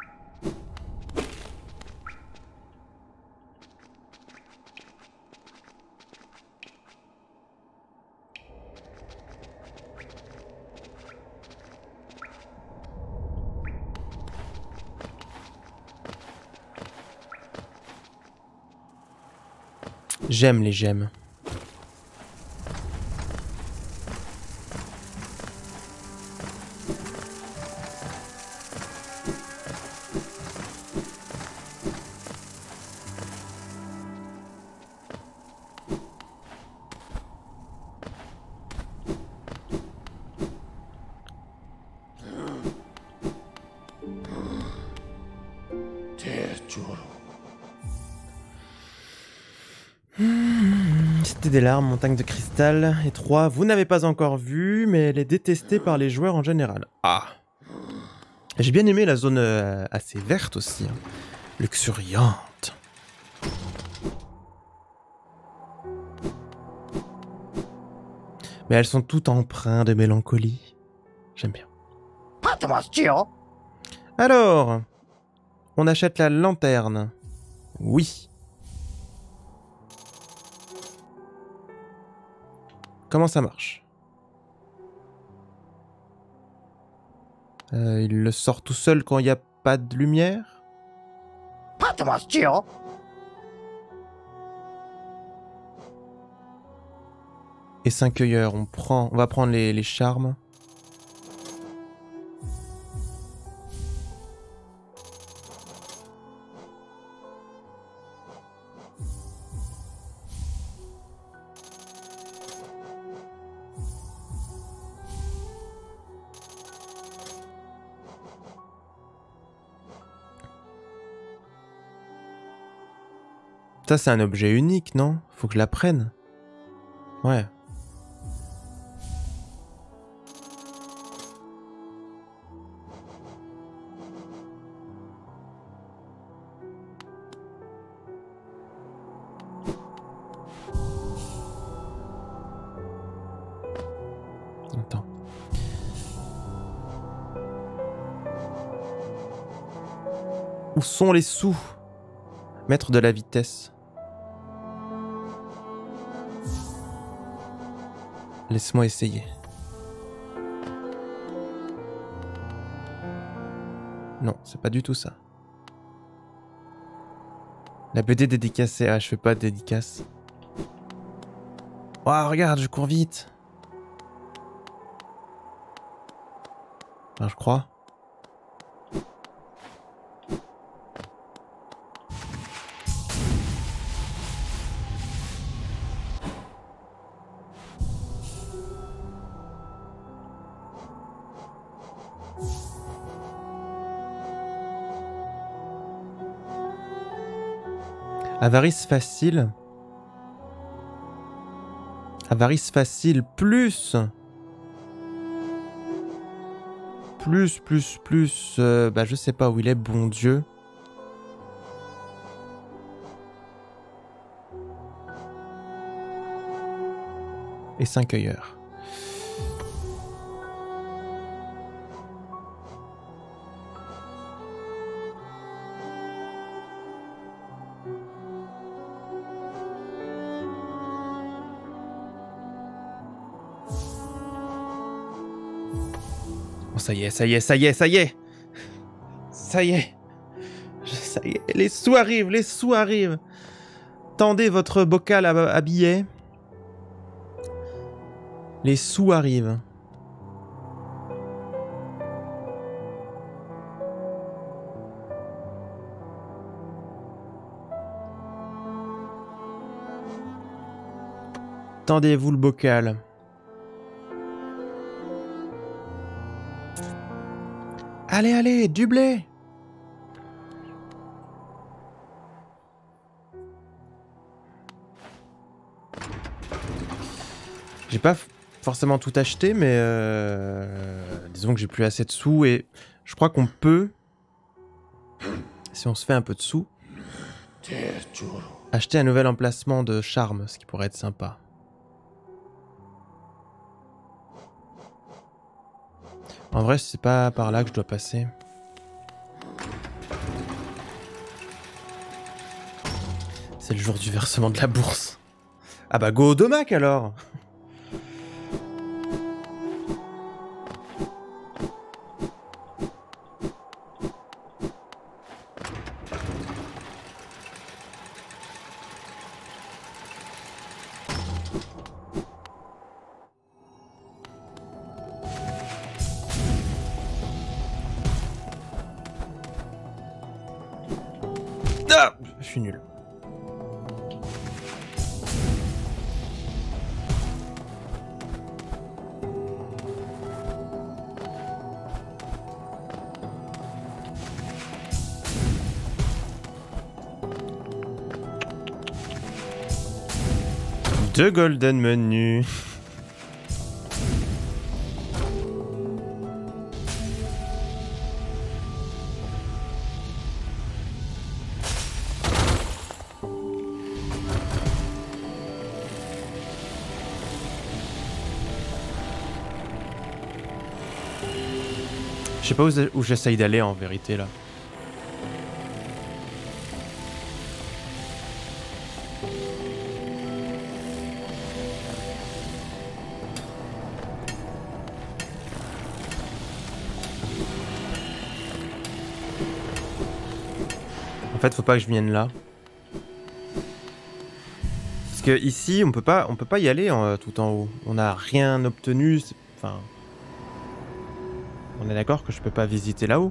J'aime les gemmes. C'était des larmes, montagne de cristal. Et trois, vous n'avez pas encore vu, mais elle est détestée par les joueurs en général. Ah. J'ai bien aimé la zone euh, assez verte aussi. Hein. Luxuriante. Mais elles sont toutes empreintes de mélancolie. J'aime bien. Alors, on achète la lanterne. Oui. Comment ça marche? euh, Il le sort tout seul quand il n'y a pas de lumière? Et cinq cueilleurs, on prend, on va prendre les, les charmes. Ça, c'est un objet unique, non? Faut que je la prenne. Ouais. Attends. Où sont les sous? Mettre de la vitesse. Laisse-moi essayer. Non, c'est pas du tout ça. La B D dédicacée. Ah, je fais pas de dédicace. Oh, regarde, je cours vite. Enfin, je crois. Avarice facile. Avarice facile plus. Plus, plus, plus. Euh, bah, je sais pas où il est, bon Dieu. Et cinq cueilleurs. Oh, ça y est, ça y est, ça y est, ça y est. Ça y est. Ça y est, les sous arrivent, les sous arrivent. Tendez votre bocal à, à billets. Les sous arrivent. Tendez-vous le bocal. Allez, allez, du blé. J'ai pas forcément tout acheté, mais euh, disons que j'ai plus assez de sous et je crois qu'on peut, si on se fait un peu de sous, acheter un nouvel emplacement de charme, ce qui pourrait être sympa. En vrai, c'est pas par là que je dois passer. C'est le jour du versement de la bourse. Ah bah go au domac alors. Ah, je suis nul. Deux golden menus. Je sais pas où, où j'essaye d'aller en vérité là. En fait, faut pas que je vienne là. Parce que ici, on peut pas, on peut pas y aller en, tout en haut. On n'a rien obtenu. Enfin, on est d'accord que je peux pas visiter là-haut.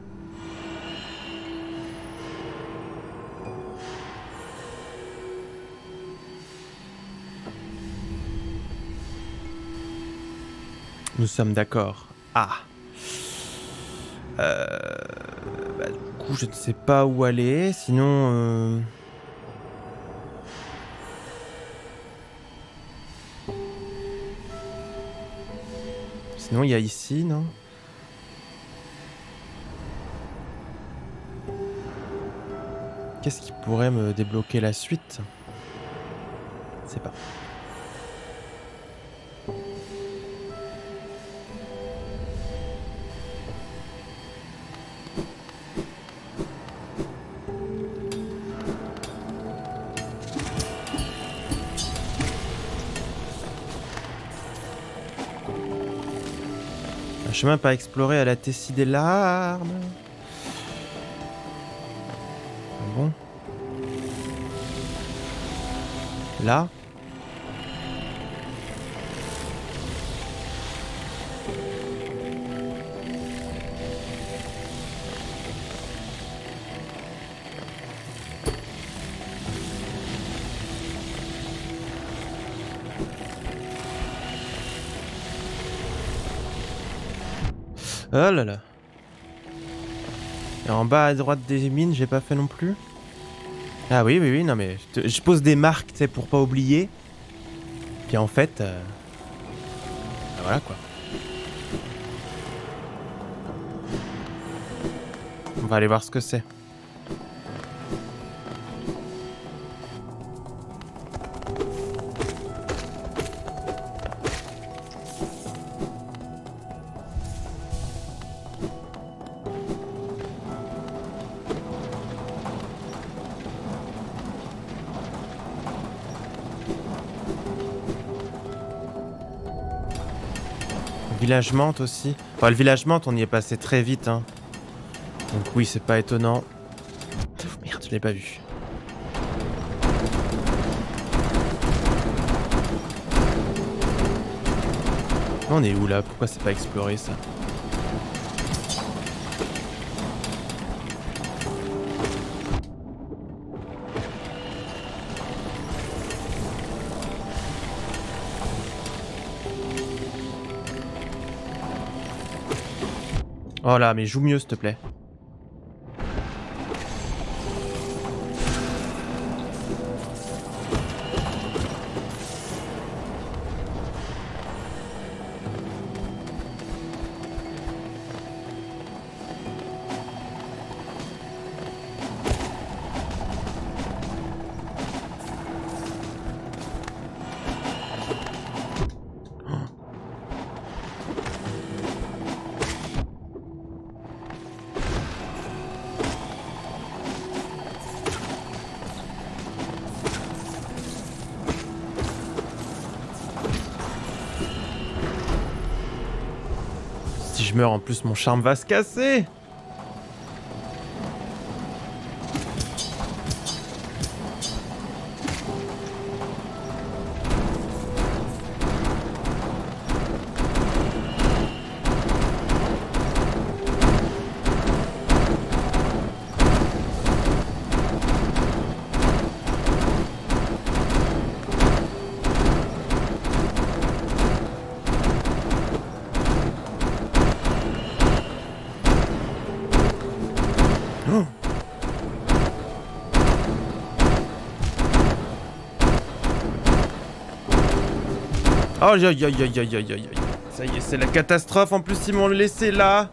Nous sommes d'accord. Ah. Euh, bah, du coup, je ne sais pas où aller. Sinon. Euh... Sinon, il y a ici, non? Qu'est-ce qui pourrait me débloquer la suite? Je sais pas. Un chemin pas exploré à la Tessie des larmes. Bon. Là. Oh là là. Et en bas à droite des mines, j'ai pas fait non plus. Ah oui, oui, oui, non mais je, te, je pose des marques, tu sais, pour pas oublier. Puis en fait, euh, ben voilà quoi. On va aller voir ce que c'est. Village Mante aussi. Enfin, le village Mante, on y est passé très vite, hein. Donc oui, c'est pas étonnant. Oh, merde, je l'ai pas vu. On est où là? Pourquoi c'est pas exploré ça? Oh là, mais joue mieux s'il te plaît. je meurs en plus, mon charme va se casser. Oh, aïe aïe aïe aïe aïe aïe aïe. Ça y est, c'est la catastrophe. En plus, ils m'ont laissé là.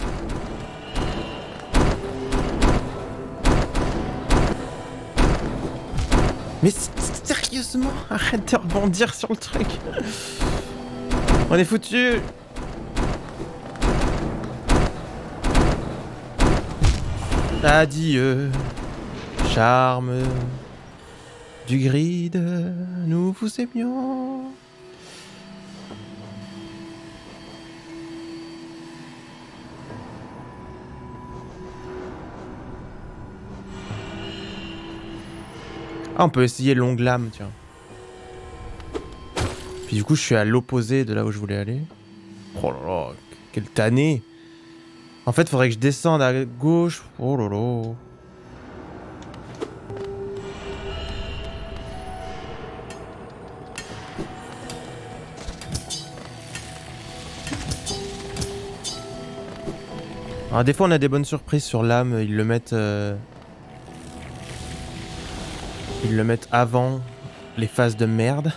Mais sérieusement, arrête de rebondir sur le truc. On est foutu. Adieu, charme du grid, nous vous aimions. Ah, on peut essayer longue lame, tiens. Puis du coup, je suis à l'opposé de là où je voulais aller. Oh là là, quelle tannée. En fait, faudrait que je descende à gauche. Oh là là. Alors des fois, on a des bonnes surprises sur l'âme. Ils le mettent... Euh... Ils le mettent avant les phases de merde.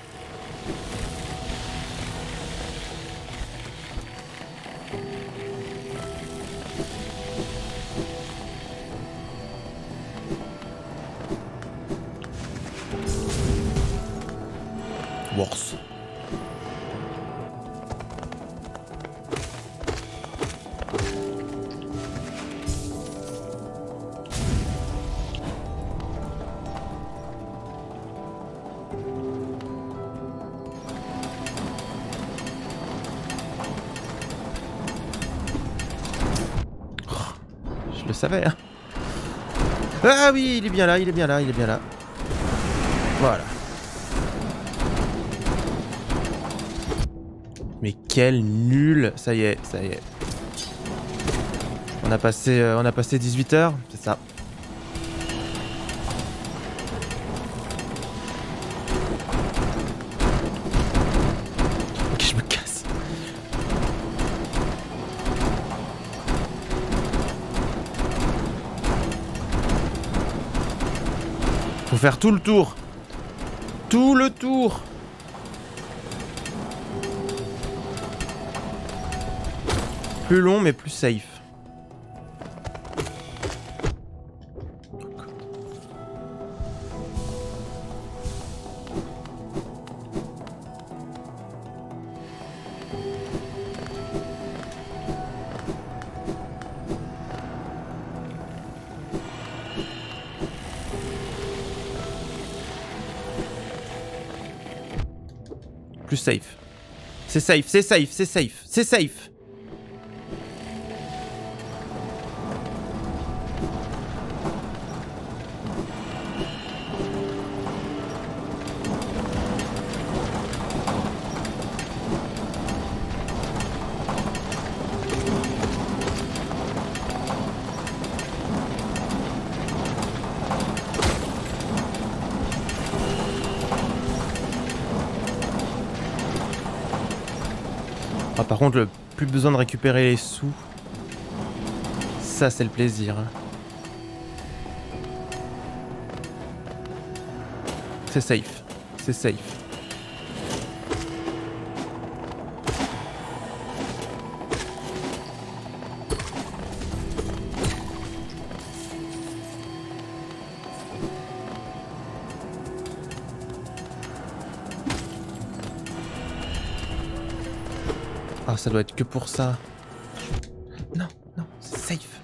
Worse. Je le savais, hein. Ah oui, il est bien là, il est bien là, il est bien là. Voilà. Mais quel nul. Ça y est, ça y est. On a passé, euh, on a passé dix-huit heures, c'est ça. Ok, je me casse. Faut faire tout le tour. Tout le tour. Plus long mais plus safe. Plus safe. C'est safe, c'est safe, c'est safe, c'est safe. Ah, par contre, le plus besoin de récupérer les sous. Ça, c'est le plaisir. C'est safe. C'est safe. Ah, ça doit être que pour ça. Non, non, c'est safe.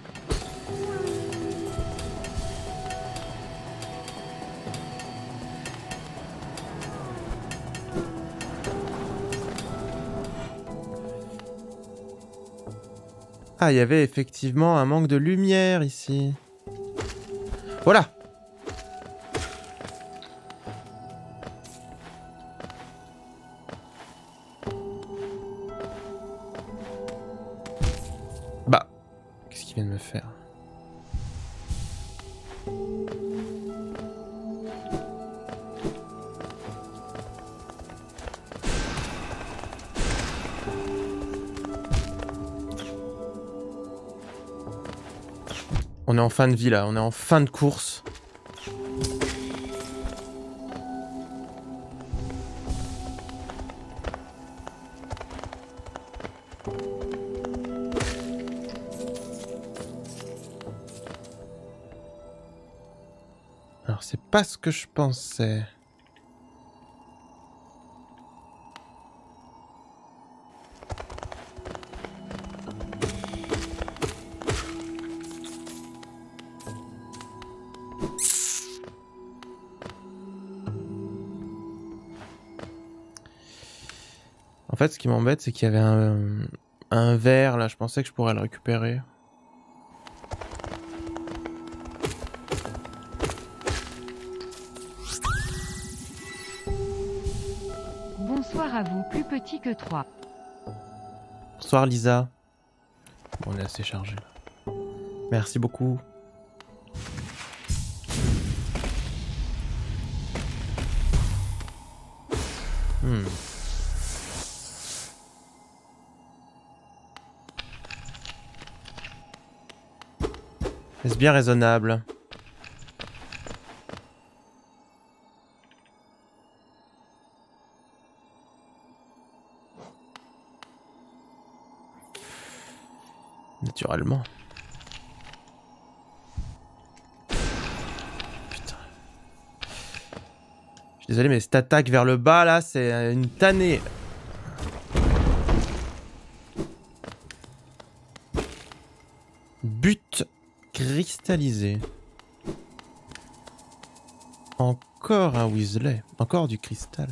Ah, il y avait effectivement un manque de lumière ici. Voilà. Bah, qu'est-ce qu'il vient de me faire? On est en fin de vie là, on est en fin de course. Alors c'est pas ce que je pensais. En fait, ce qui m'embête, c'est qu'il y avait un, un verre là. Je pensais que je pourrais le récupérer. Bonsoir à vous, plus petit que trois. Bonsoir Lisa. Bon, on est assez chargé. Merci beaucoup. Hmm. Est-ce bien raisonnable? Naturellement. Putain. Je suis désolé, mais cette attaque vers le bas là, c'est une tannée. But cristallisé. Encore un Weasley. Encore du cristal.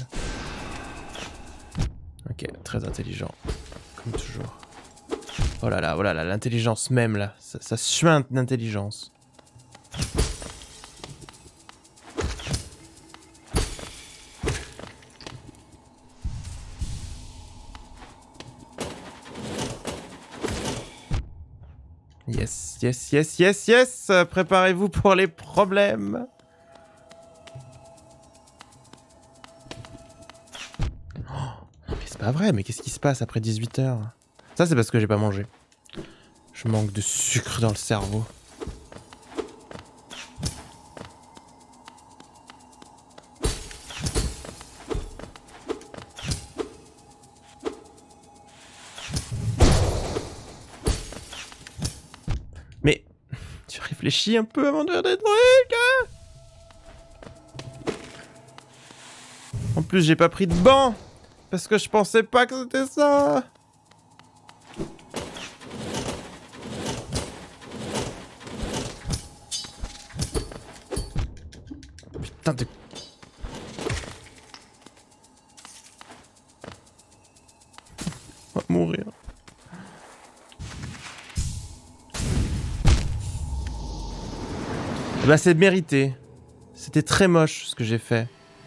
Ok, très intelligent. Comme toujours. Oh là là, oh là là, l'intelligence même là. Ça, ça suinte d'intelligence. Yes, yes, yes, yes, yes. Préparez-vous pour les problèmes. Oh, mais c'est pas vrai, mais qu'est-ce qui se passe après dix-huit heures? Ça, c'est parce que j'ai pas mangé. Je manque de sucre dans le cerveau. Mais tu réfléchis un peu avant de faire des trucs, hein? En plus, j'ai pas pris de banc parce que je pensais pas que c'était ça. Putain de... On va mourir. Bah c'est mérité. C'était très moche ce que j'ai fait.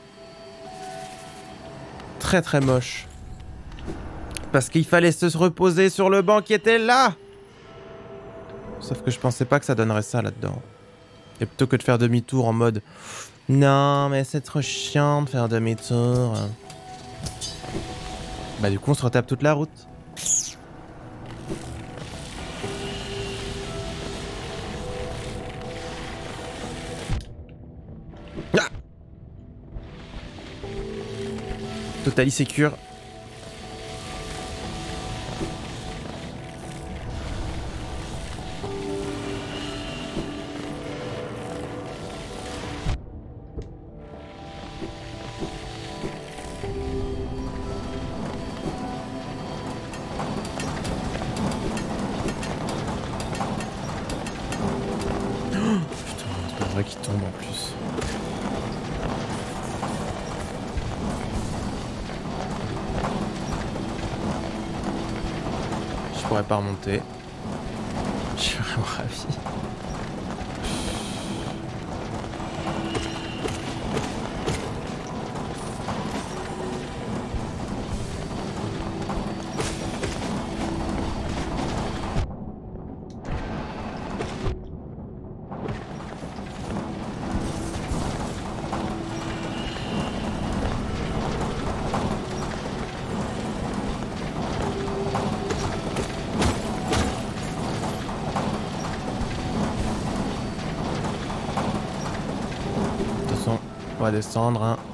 Très très moche. Parce qu'il fallait se reposer sur le banc qui était là. Sauf que je pensais pas que ça donnerait ça là-dedans. Et plutôt que de faire demi-tour en mode... Non mais c'est trop chiant de faire demi-tour. Bah du coup on se retape toute la route. Ah, Totally secure. Qui tombe en plus. Je pourrais pas remonter. Je suis vraiment ravi. On va descendre, hein.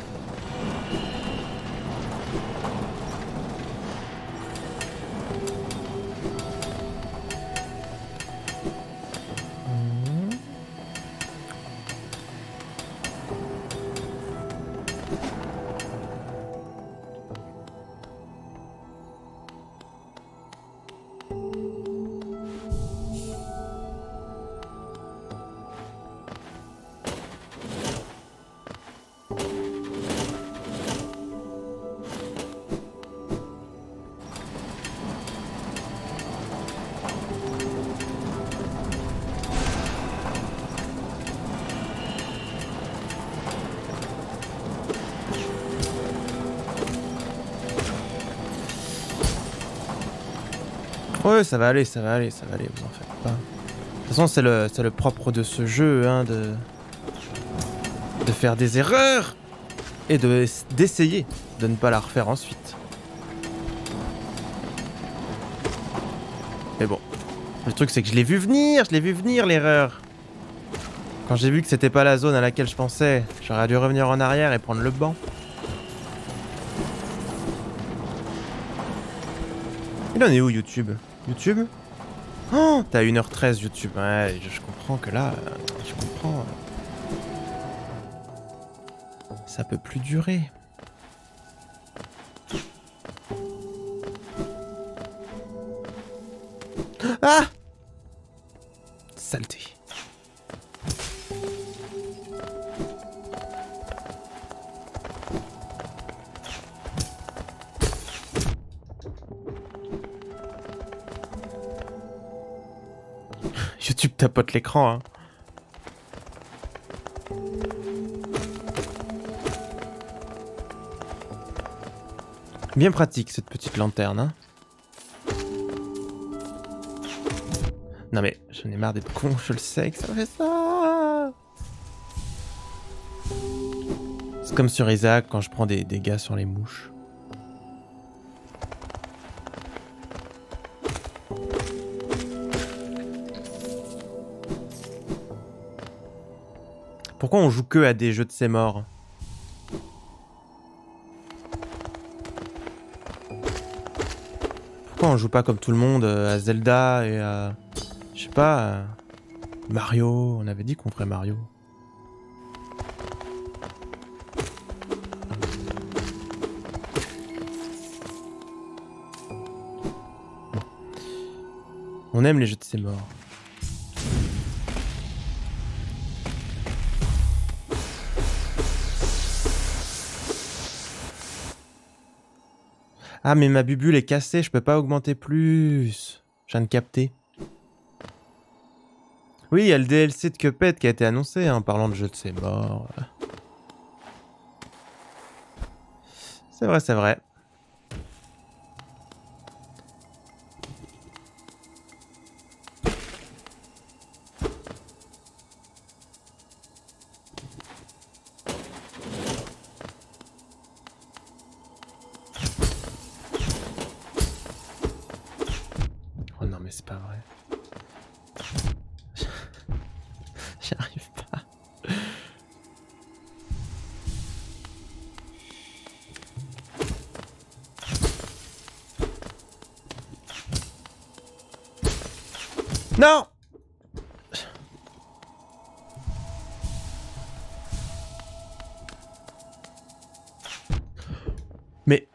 Ouais, ça va aller, ça va aller, ça va aller, vous en faites pas. De toute façon, c'est le, c'est le propre de ce jeu, hein, de... de faire des erreurs et de d'essayer de ne pas la refaire ensuite. Mais bon, le truc c'est que je l'ai vu venir, je l'ai vu venir l'erreur. Quand j'ai vu que c'était pas la zone à laquelle je pensais, j'aurais dû revenir en arrière et prendre le banc. Il en est où YouTube? YouTube? Oh, t'as une heure treize YouTube. Ouais, je, je comprends que là, euh, je comprends. Euh, ça peut plus durer. Ah! Saleté. YouTube tapote l'écran, hein. Bien pratique cette petite lanterne, hein. Non mais j'en ai marre d'être con, je le sais que ça fait ça. C'est comme sur Isaac quand je prends des dégâts sur les mouches. Pourquoi on joue que à des jeux de ces morts? Pourquoi on joue pas comme tout le monde à Zelda et à... je sais pas... Mario? On avait dit qu'on ferait Mario. Bon. On aime les jeux de ces morts. Ah mais ma bubule est cassée, je peux pas augmenter plus. Je viens de capter. Oui, il y a le D L C de Cuphead qui a été annoncé, hein, en parlant de jeu de ces morts. C'est vrai, c'est vrai. C'est pas vrai. J'y arrive pas. Non! Mais...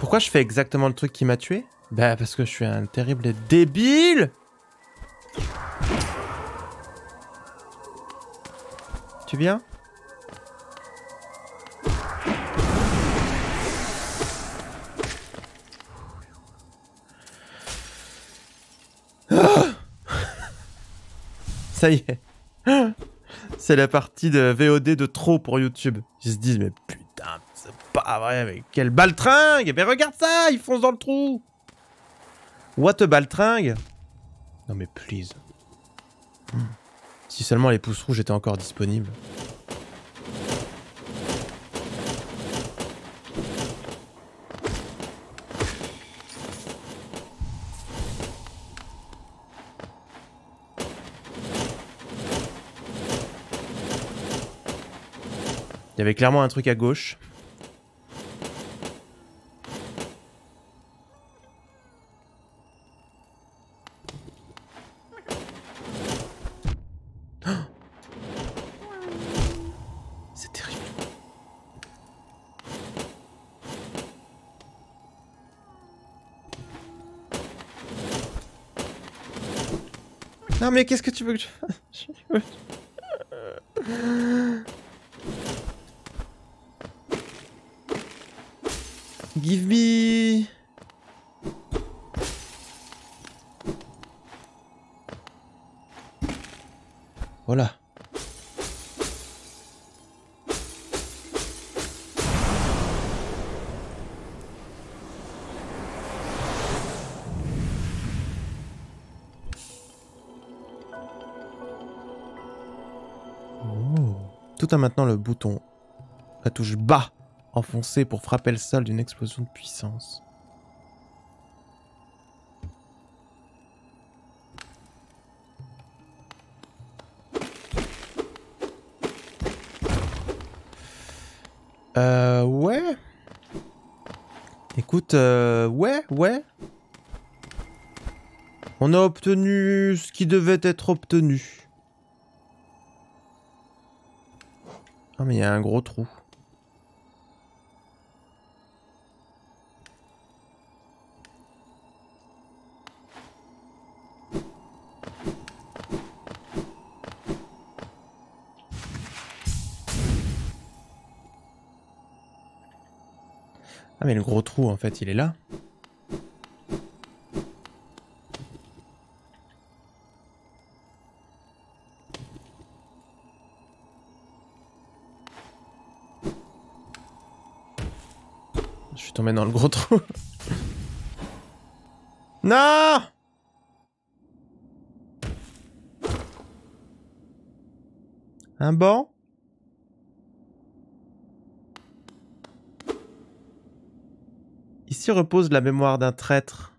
Pourquoi je fais exactement le truc qui m'a tué? Bah parce que je suis un terrible débile. Tu viens? Ah, ça y est. C'est la partie de V O D de trop pour YouTube. Ils se disent mais putain, c'est pas vrai, mais quel baltringue! Mais regarde ça, il fonce dans le trou. What a baltringue? Non mais please. Hmm. Si seulement les pouces rouges étaient encore disponibles. Il y avait clairement un truc à gauche. Oh, c'est terrible. Non mais qu'est-ce que tu veux que je fasse? Give me... Voilà. Oh. Tout a maintenant le bouton, la touche bas, enfoncé pour frapper le sol d'une explosion de puissance. Euh, ouais. Écoute, euh, ouais, ouais. On a obtenu ce qui devait être obtenu. Ah, mais il y a un gros trou. Ah mais le gros trou en fait il est là. Je suis tombé dans le gros trou. Non! Un banc? Ici repose la mémoire d'un traître.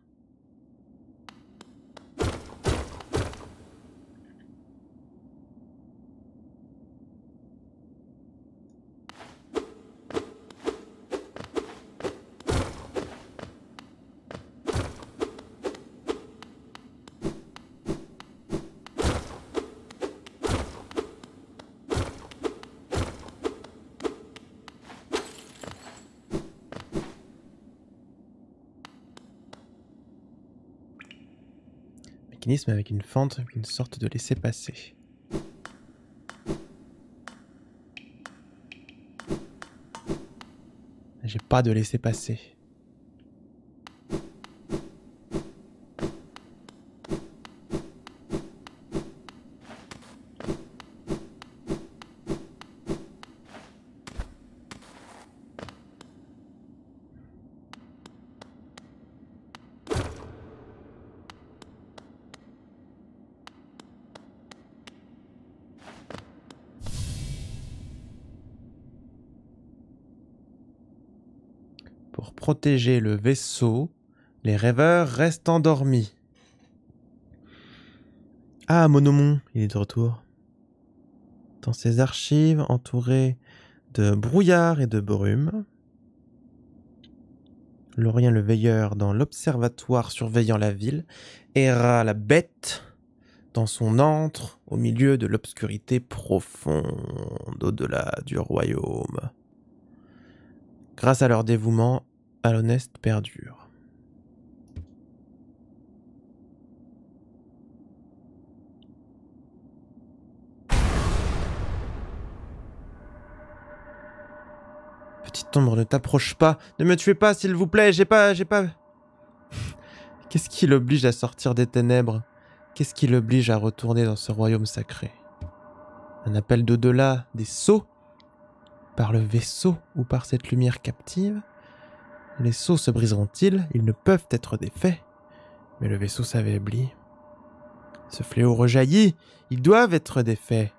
Mécanisme avec une fente, avec une sorte de laissez-passer. J'ai pas de laissez-passer. Pour protéger le vaisseau, les rêveurs restent endormis. Ah, Monomon, il est de retour. Dans ses archives, entourées de brouillard et de brume, Lorien le veilleur, dans l'observatoire surveillant la ville, erra la bête dans son antre au milieu de l'obscurité profonde au-delà du royaume. Grâce à leur dévouement, à l'honnête perdure. Petite ombre, ne t'approche pas. Ne me tuez pas, s'il vous plaît. J'ai pas... J'ai pas... Qu'est-ce qui l'oblige à sortir des ténèbres? Qu'est-ce qui l'oblige à retourner dans ce royaume sacré? Un appel d'au-delà, des sceaux? Par le vaisseau ou par cette lumière captive? Les sceaux se briseront-ils? Ils ne peuvent être défaits. Mais le vaisseau s'affaiblit. Ce fléau rejaillit. Ils doivent être défaits.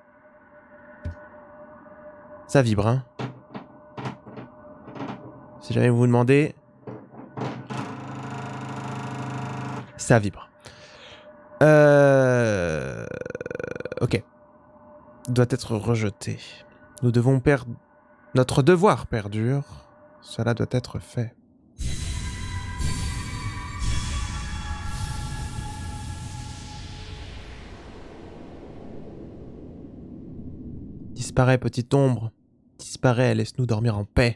Ça vibre, hein? Si jamais vous vous demandez... Ça vibre. Euh... Ok. Doit être rejeté. Nous devons perdre... Notre devoir perdure. Cela doit être fait. Disparais, petite ombre. Disparais, laisse-nous dormir en paix.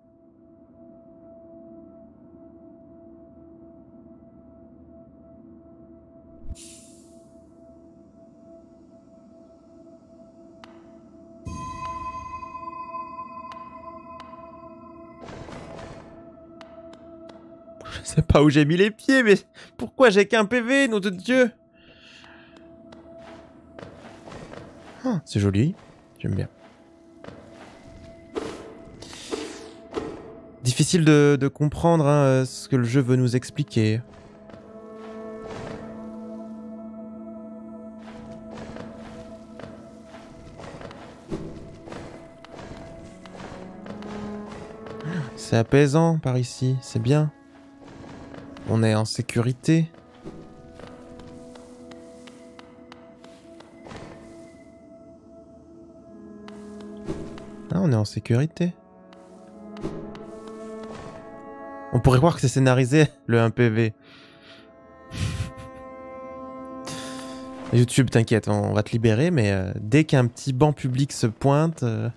Je sais pas où j'ai mis les pieds, mais pourquoi j'ai qu'un P V, nom de Dieu? Ah, c'est joli, j'aime bien. Difficile de, de comprendre hein, ce que le jeu veut nous expliquer. C'est apaisant par ici, c'est bien. On est en sécurité. Ah, on est en sécurité. On pourrait croire que c'est scénarisé, le un P V. YouTube, t'inquiète, on va te libérer, mais euh, dès qu'un petit banc public se pointe... Euh...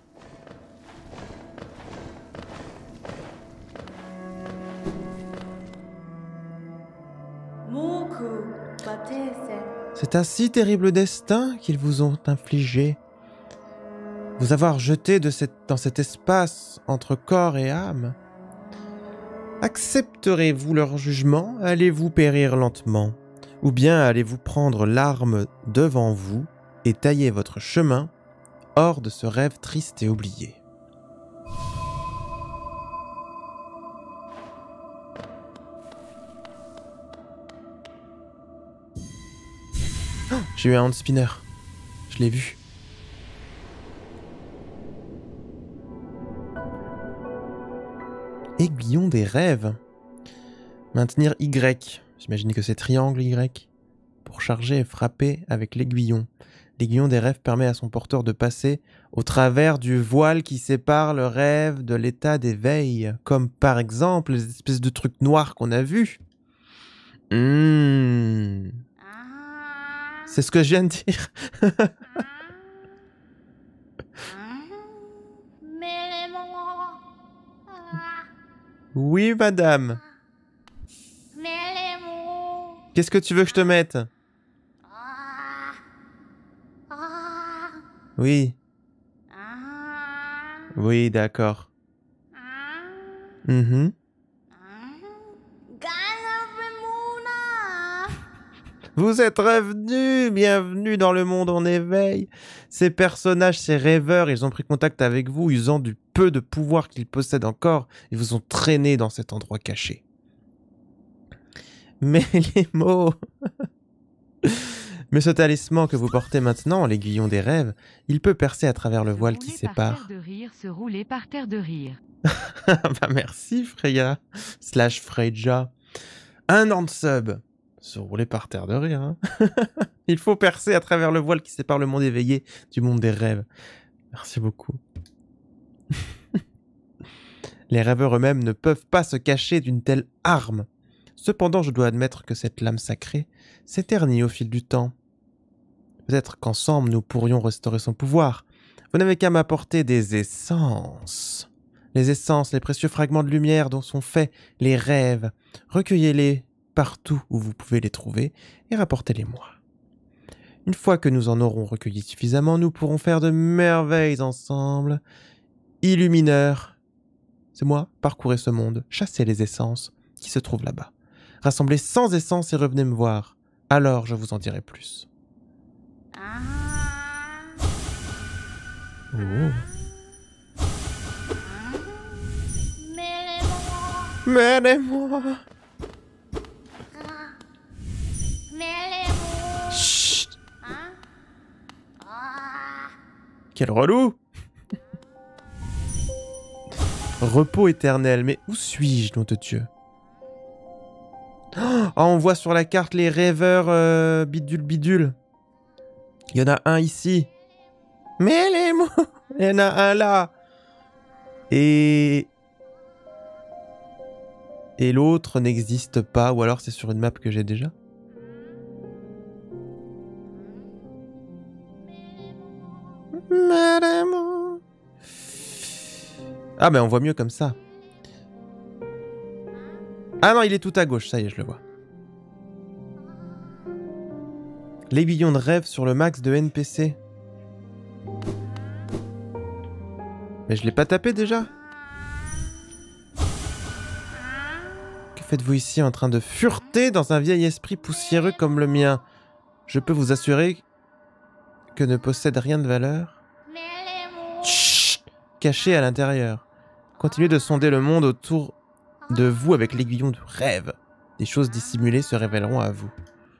C'est un si terrible destin qu'ils vous ont infligé. Vous avoir jeté de cette, dans cet espace entre corps et âme. Accepterez-vous leur jugement? Allez-vous périr lentement? Ou bien allez-vous prendre l'arme devant vous et tailler votre chemin hors de ce rêve triste et oublié? Oh, j'ai eu un hand spinner. Je l'ai vu. Aiguillon des rêves. Maintenir Y. J'imagine que c'est triangle Y. Pour charger et frapper avec l'aiguillon. L'aiguillon des rêves permet à son porteur de passer au travers du voile qui sépare le rêve de l'état d'éveil. Comme par exemple les espèces de trucs noirs qu'on a vus. Mmh. C'est ce que je viens de dire. Oui, madame. Qu'est-ce que tu veux que je te mette? Oui. Oui, d'accord. Mm-hmm. Vous êtes revenus, bienvenue dans le monde en éveil. Ces personnages, ces rêveurs, ils ont pris contact avec vous, usant du peu de pouvoir qu'ils possèdent encore, et vous ont traîné dans cet endroit caché. Mais les mots... Mais ce talisman que vous portez maintenant, l'aiguillon des rêves, il peut percer à travers le voile qui sépare. Par terre de rire, se rouler par terre de rire. Bah merci Freya, slash Freja. Un an de sub. Se rouler par terre de rire. Hein. Il faut percer à travers le voile qui sépare le monde éveillé du monde des rêves. Merci beaucoup. Les rêveurs eux-mêmes ne peuvent pas se cacher d'une telle arme. Cependant, je dois admettre que cette lame sacrée s'est ternie au fil du temps. Peut-être qu'ensemble, nous pourrions restaurer son pouvoir. Vous n'avez qu'à m'apporter des essences. les essences, les précieux fragments de lumière dont sont faits les rêves. Recueillez-les partout où vous pouvez les trouver et rapportez-les-moi. Une fois que nous en aurons recueilli suffisamment, nous pourrons faire de merveilles ensemble. Illumineur, c'est moi, parcourez ce monde, chassez les essences qui se trouvent là-bas. Rassemblez cent essences et revenez me voir. Alors je vous en dirai plus. Oh. Mêlez-moi. Chut. Quel relou. Repos éternel, mais où suis-je, nom de Dieu? Ah, on voit sur la carte les rêveurs euh, bidule bidule. Il y en a un ici. Mêlez-moi. Il y en a un là. Et... Et l'autre n'existe pas, ou alors c'est sur une map que j'ai déjà. Mêlez-moi. Ah ben on voit mieux comme ça. Ah non, il est tout à gauche, ça y est, je le vois. L'aiguillon de rêve sur le max de N P C. Mais je l'ai pas tapé déjà. Que faites-vous ici en train de fureter dans un vieil esprit poussiéreux comme le mien? Je peux vous assurer que ne possède rien de valeur. Chut, caché à l'intérieur. Continuez de sonder le monde autour de vous avec l'aiguillon de rêve. Des choses dissimulées se révéleront à vous.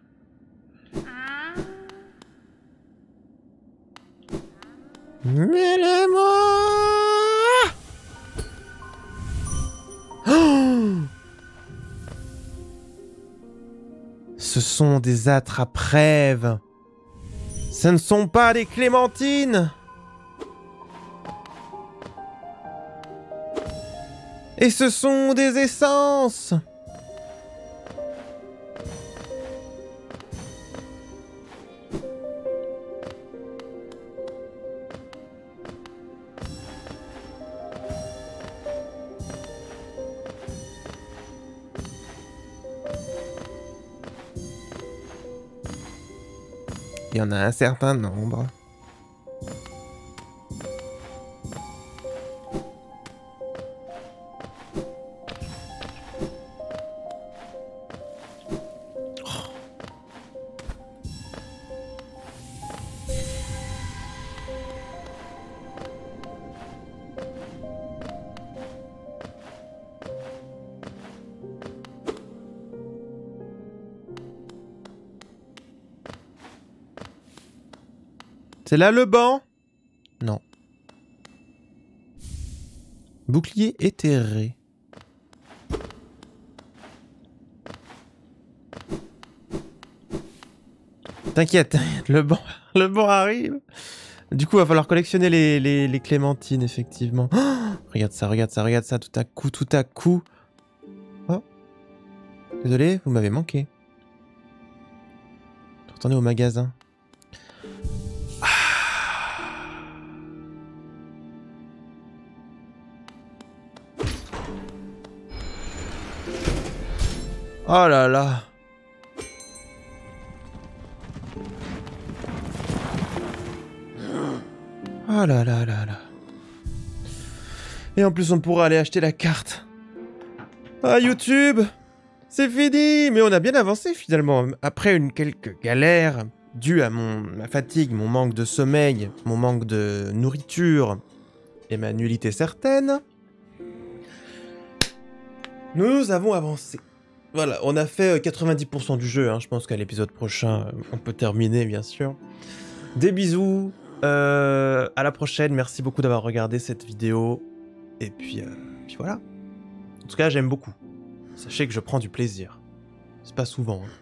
Mêlez-moi. Oh, ce sont des attrape-rêves. Ce ne sont pas des clémentines. Et ce sont des essences. Il y en a un certain nombre. C'est là le banc? Non. Bouclier éthéré. T'inquiète, le banc, le banc arrive. Du coup, il va falloir collectionner les, les, les clémentines, effectivement. Oh, regarde ça, regarde ça, regarde ça, tout à coup, tout à coup. Oh. Désolé, vous m'avez manqué. Retournez au magasin. Oh là là. Oh là là là là. Et en plus on pourra aller acheter la carte. Ah YouTube, c'est fini. Mais on a bien avancé finalement. Après une quelques galères dues à mon, ma fatigue, mon manque de sommeil, mon manque de nourriture et ma nullité certaine, nous avons avancé. Voilà, on a fait quatre-vingt-dix pour cent du jeu, hein. Je pense qu'à l'épisode prochain, on peut terminer, bien sûr. Des bisous, euh, à la prochaine, merci beaucoup d'avoir regardé cette vidéo, et puis, euh, puis voilà. En tout cas, j'aime beaucoup. Sachez que je prends du plaisir. C'est pas souvent, hein.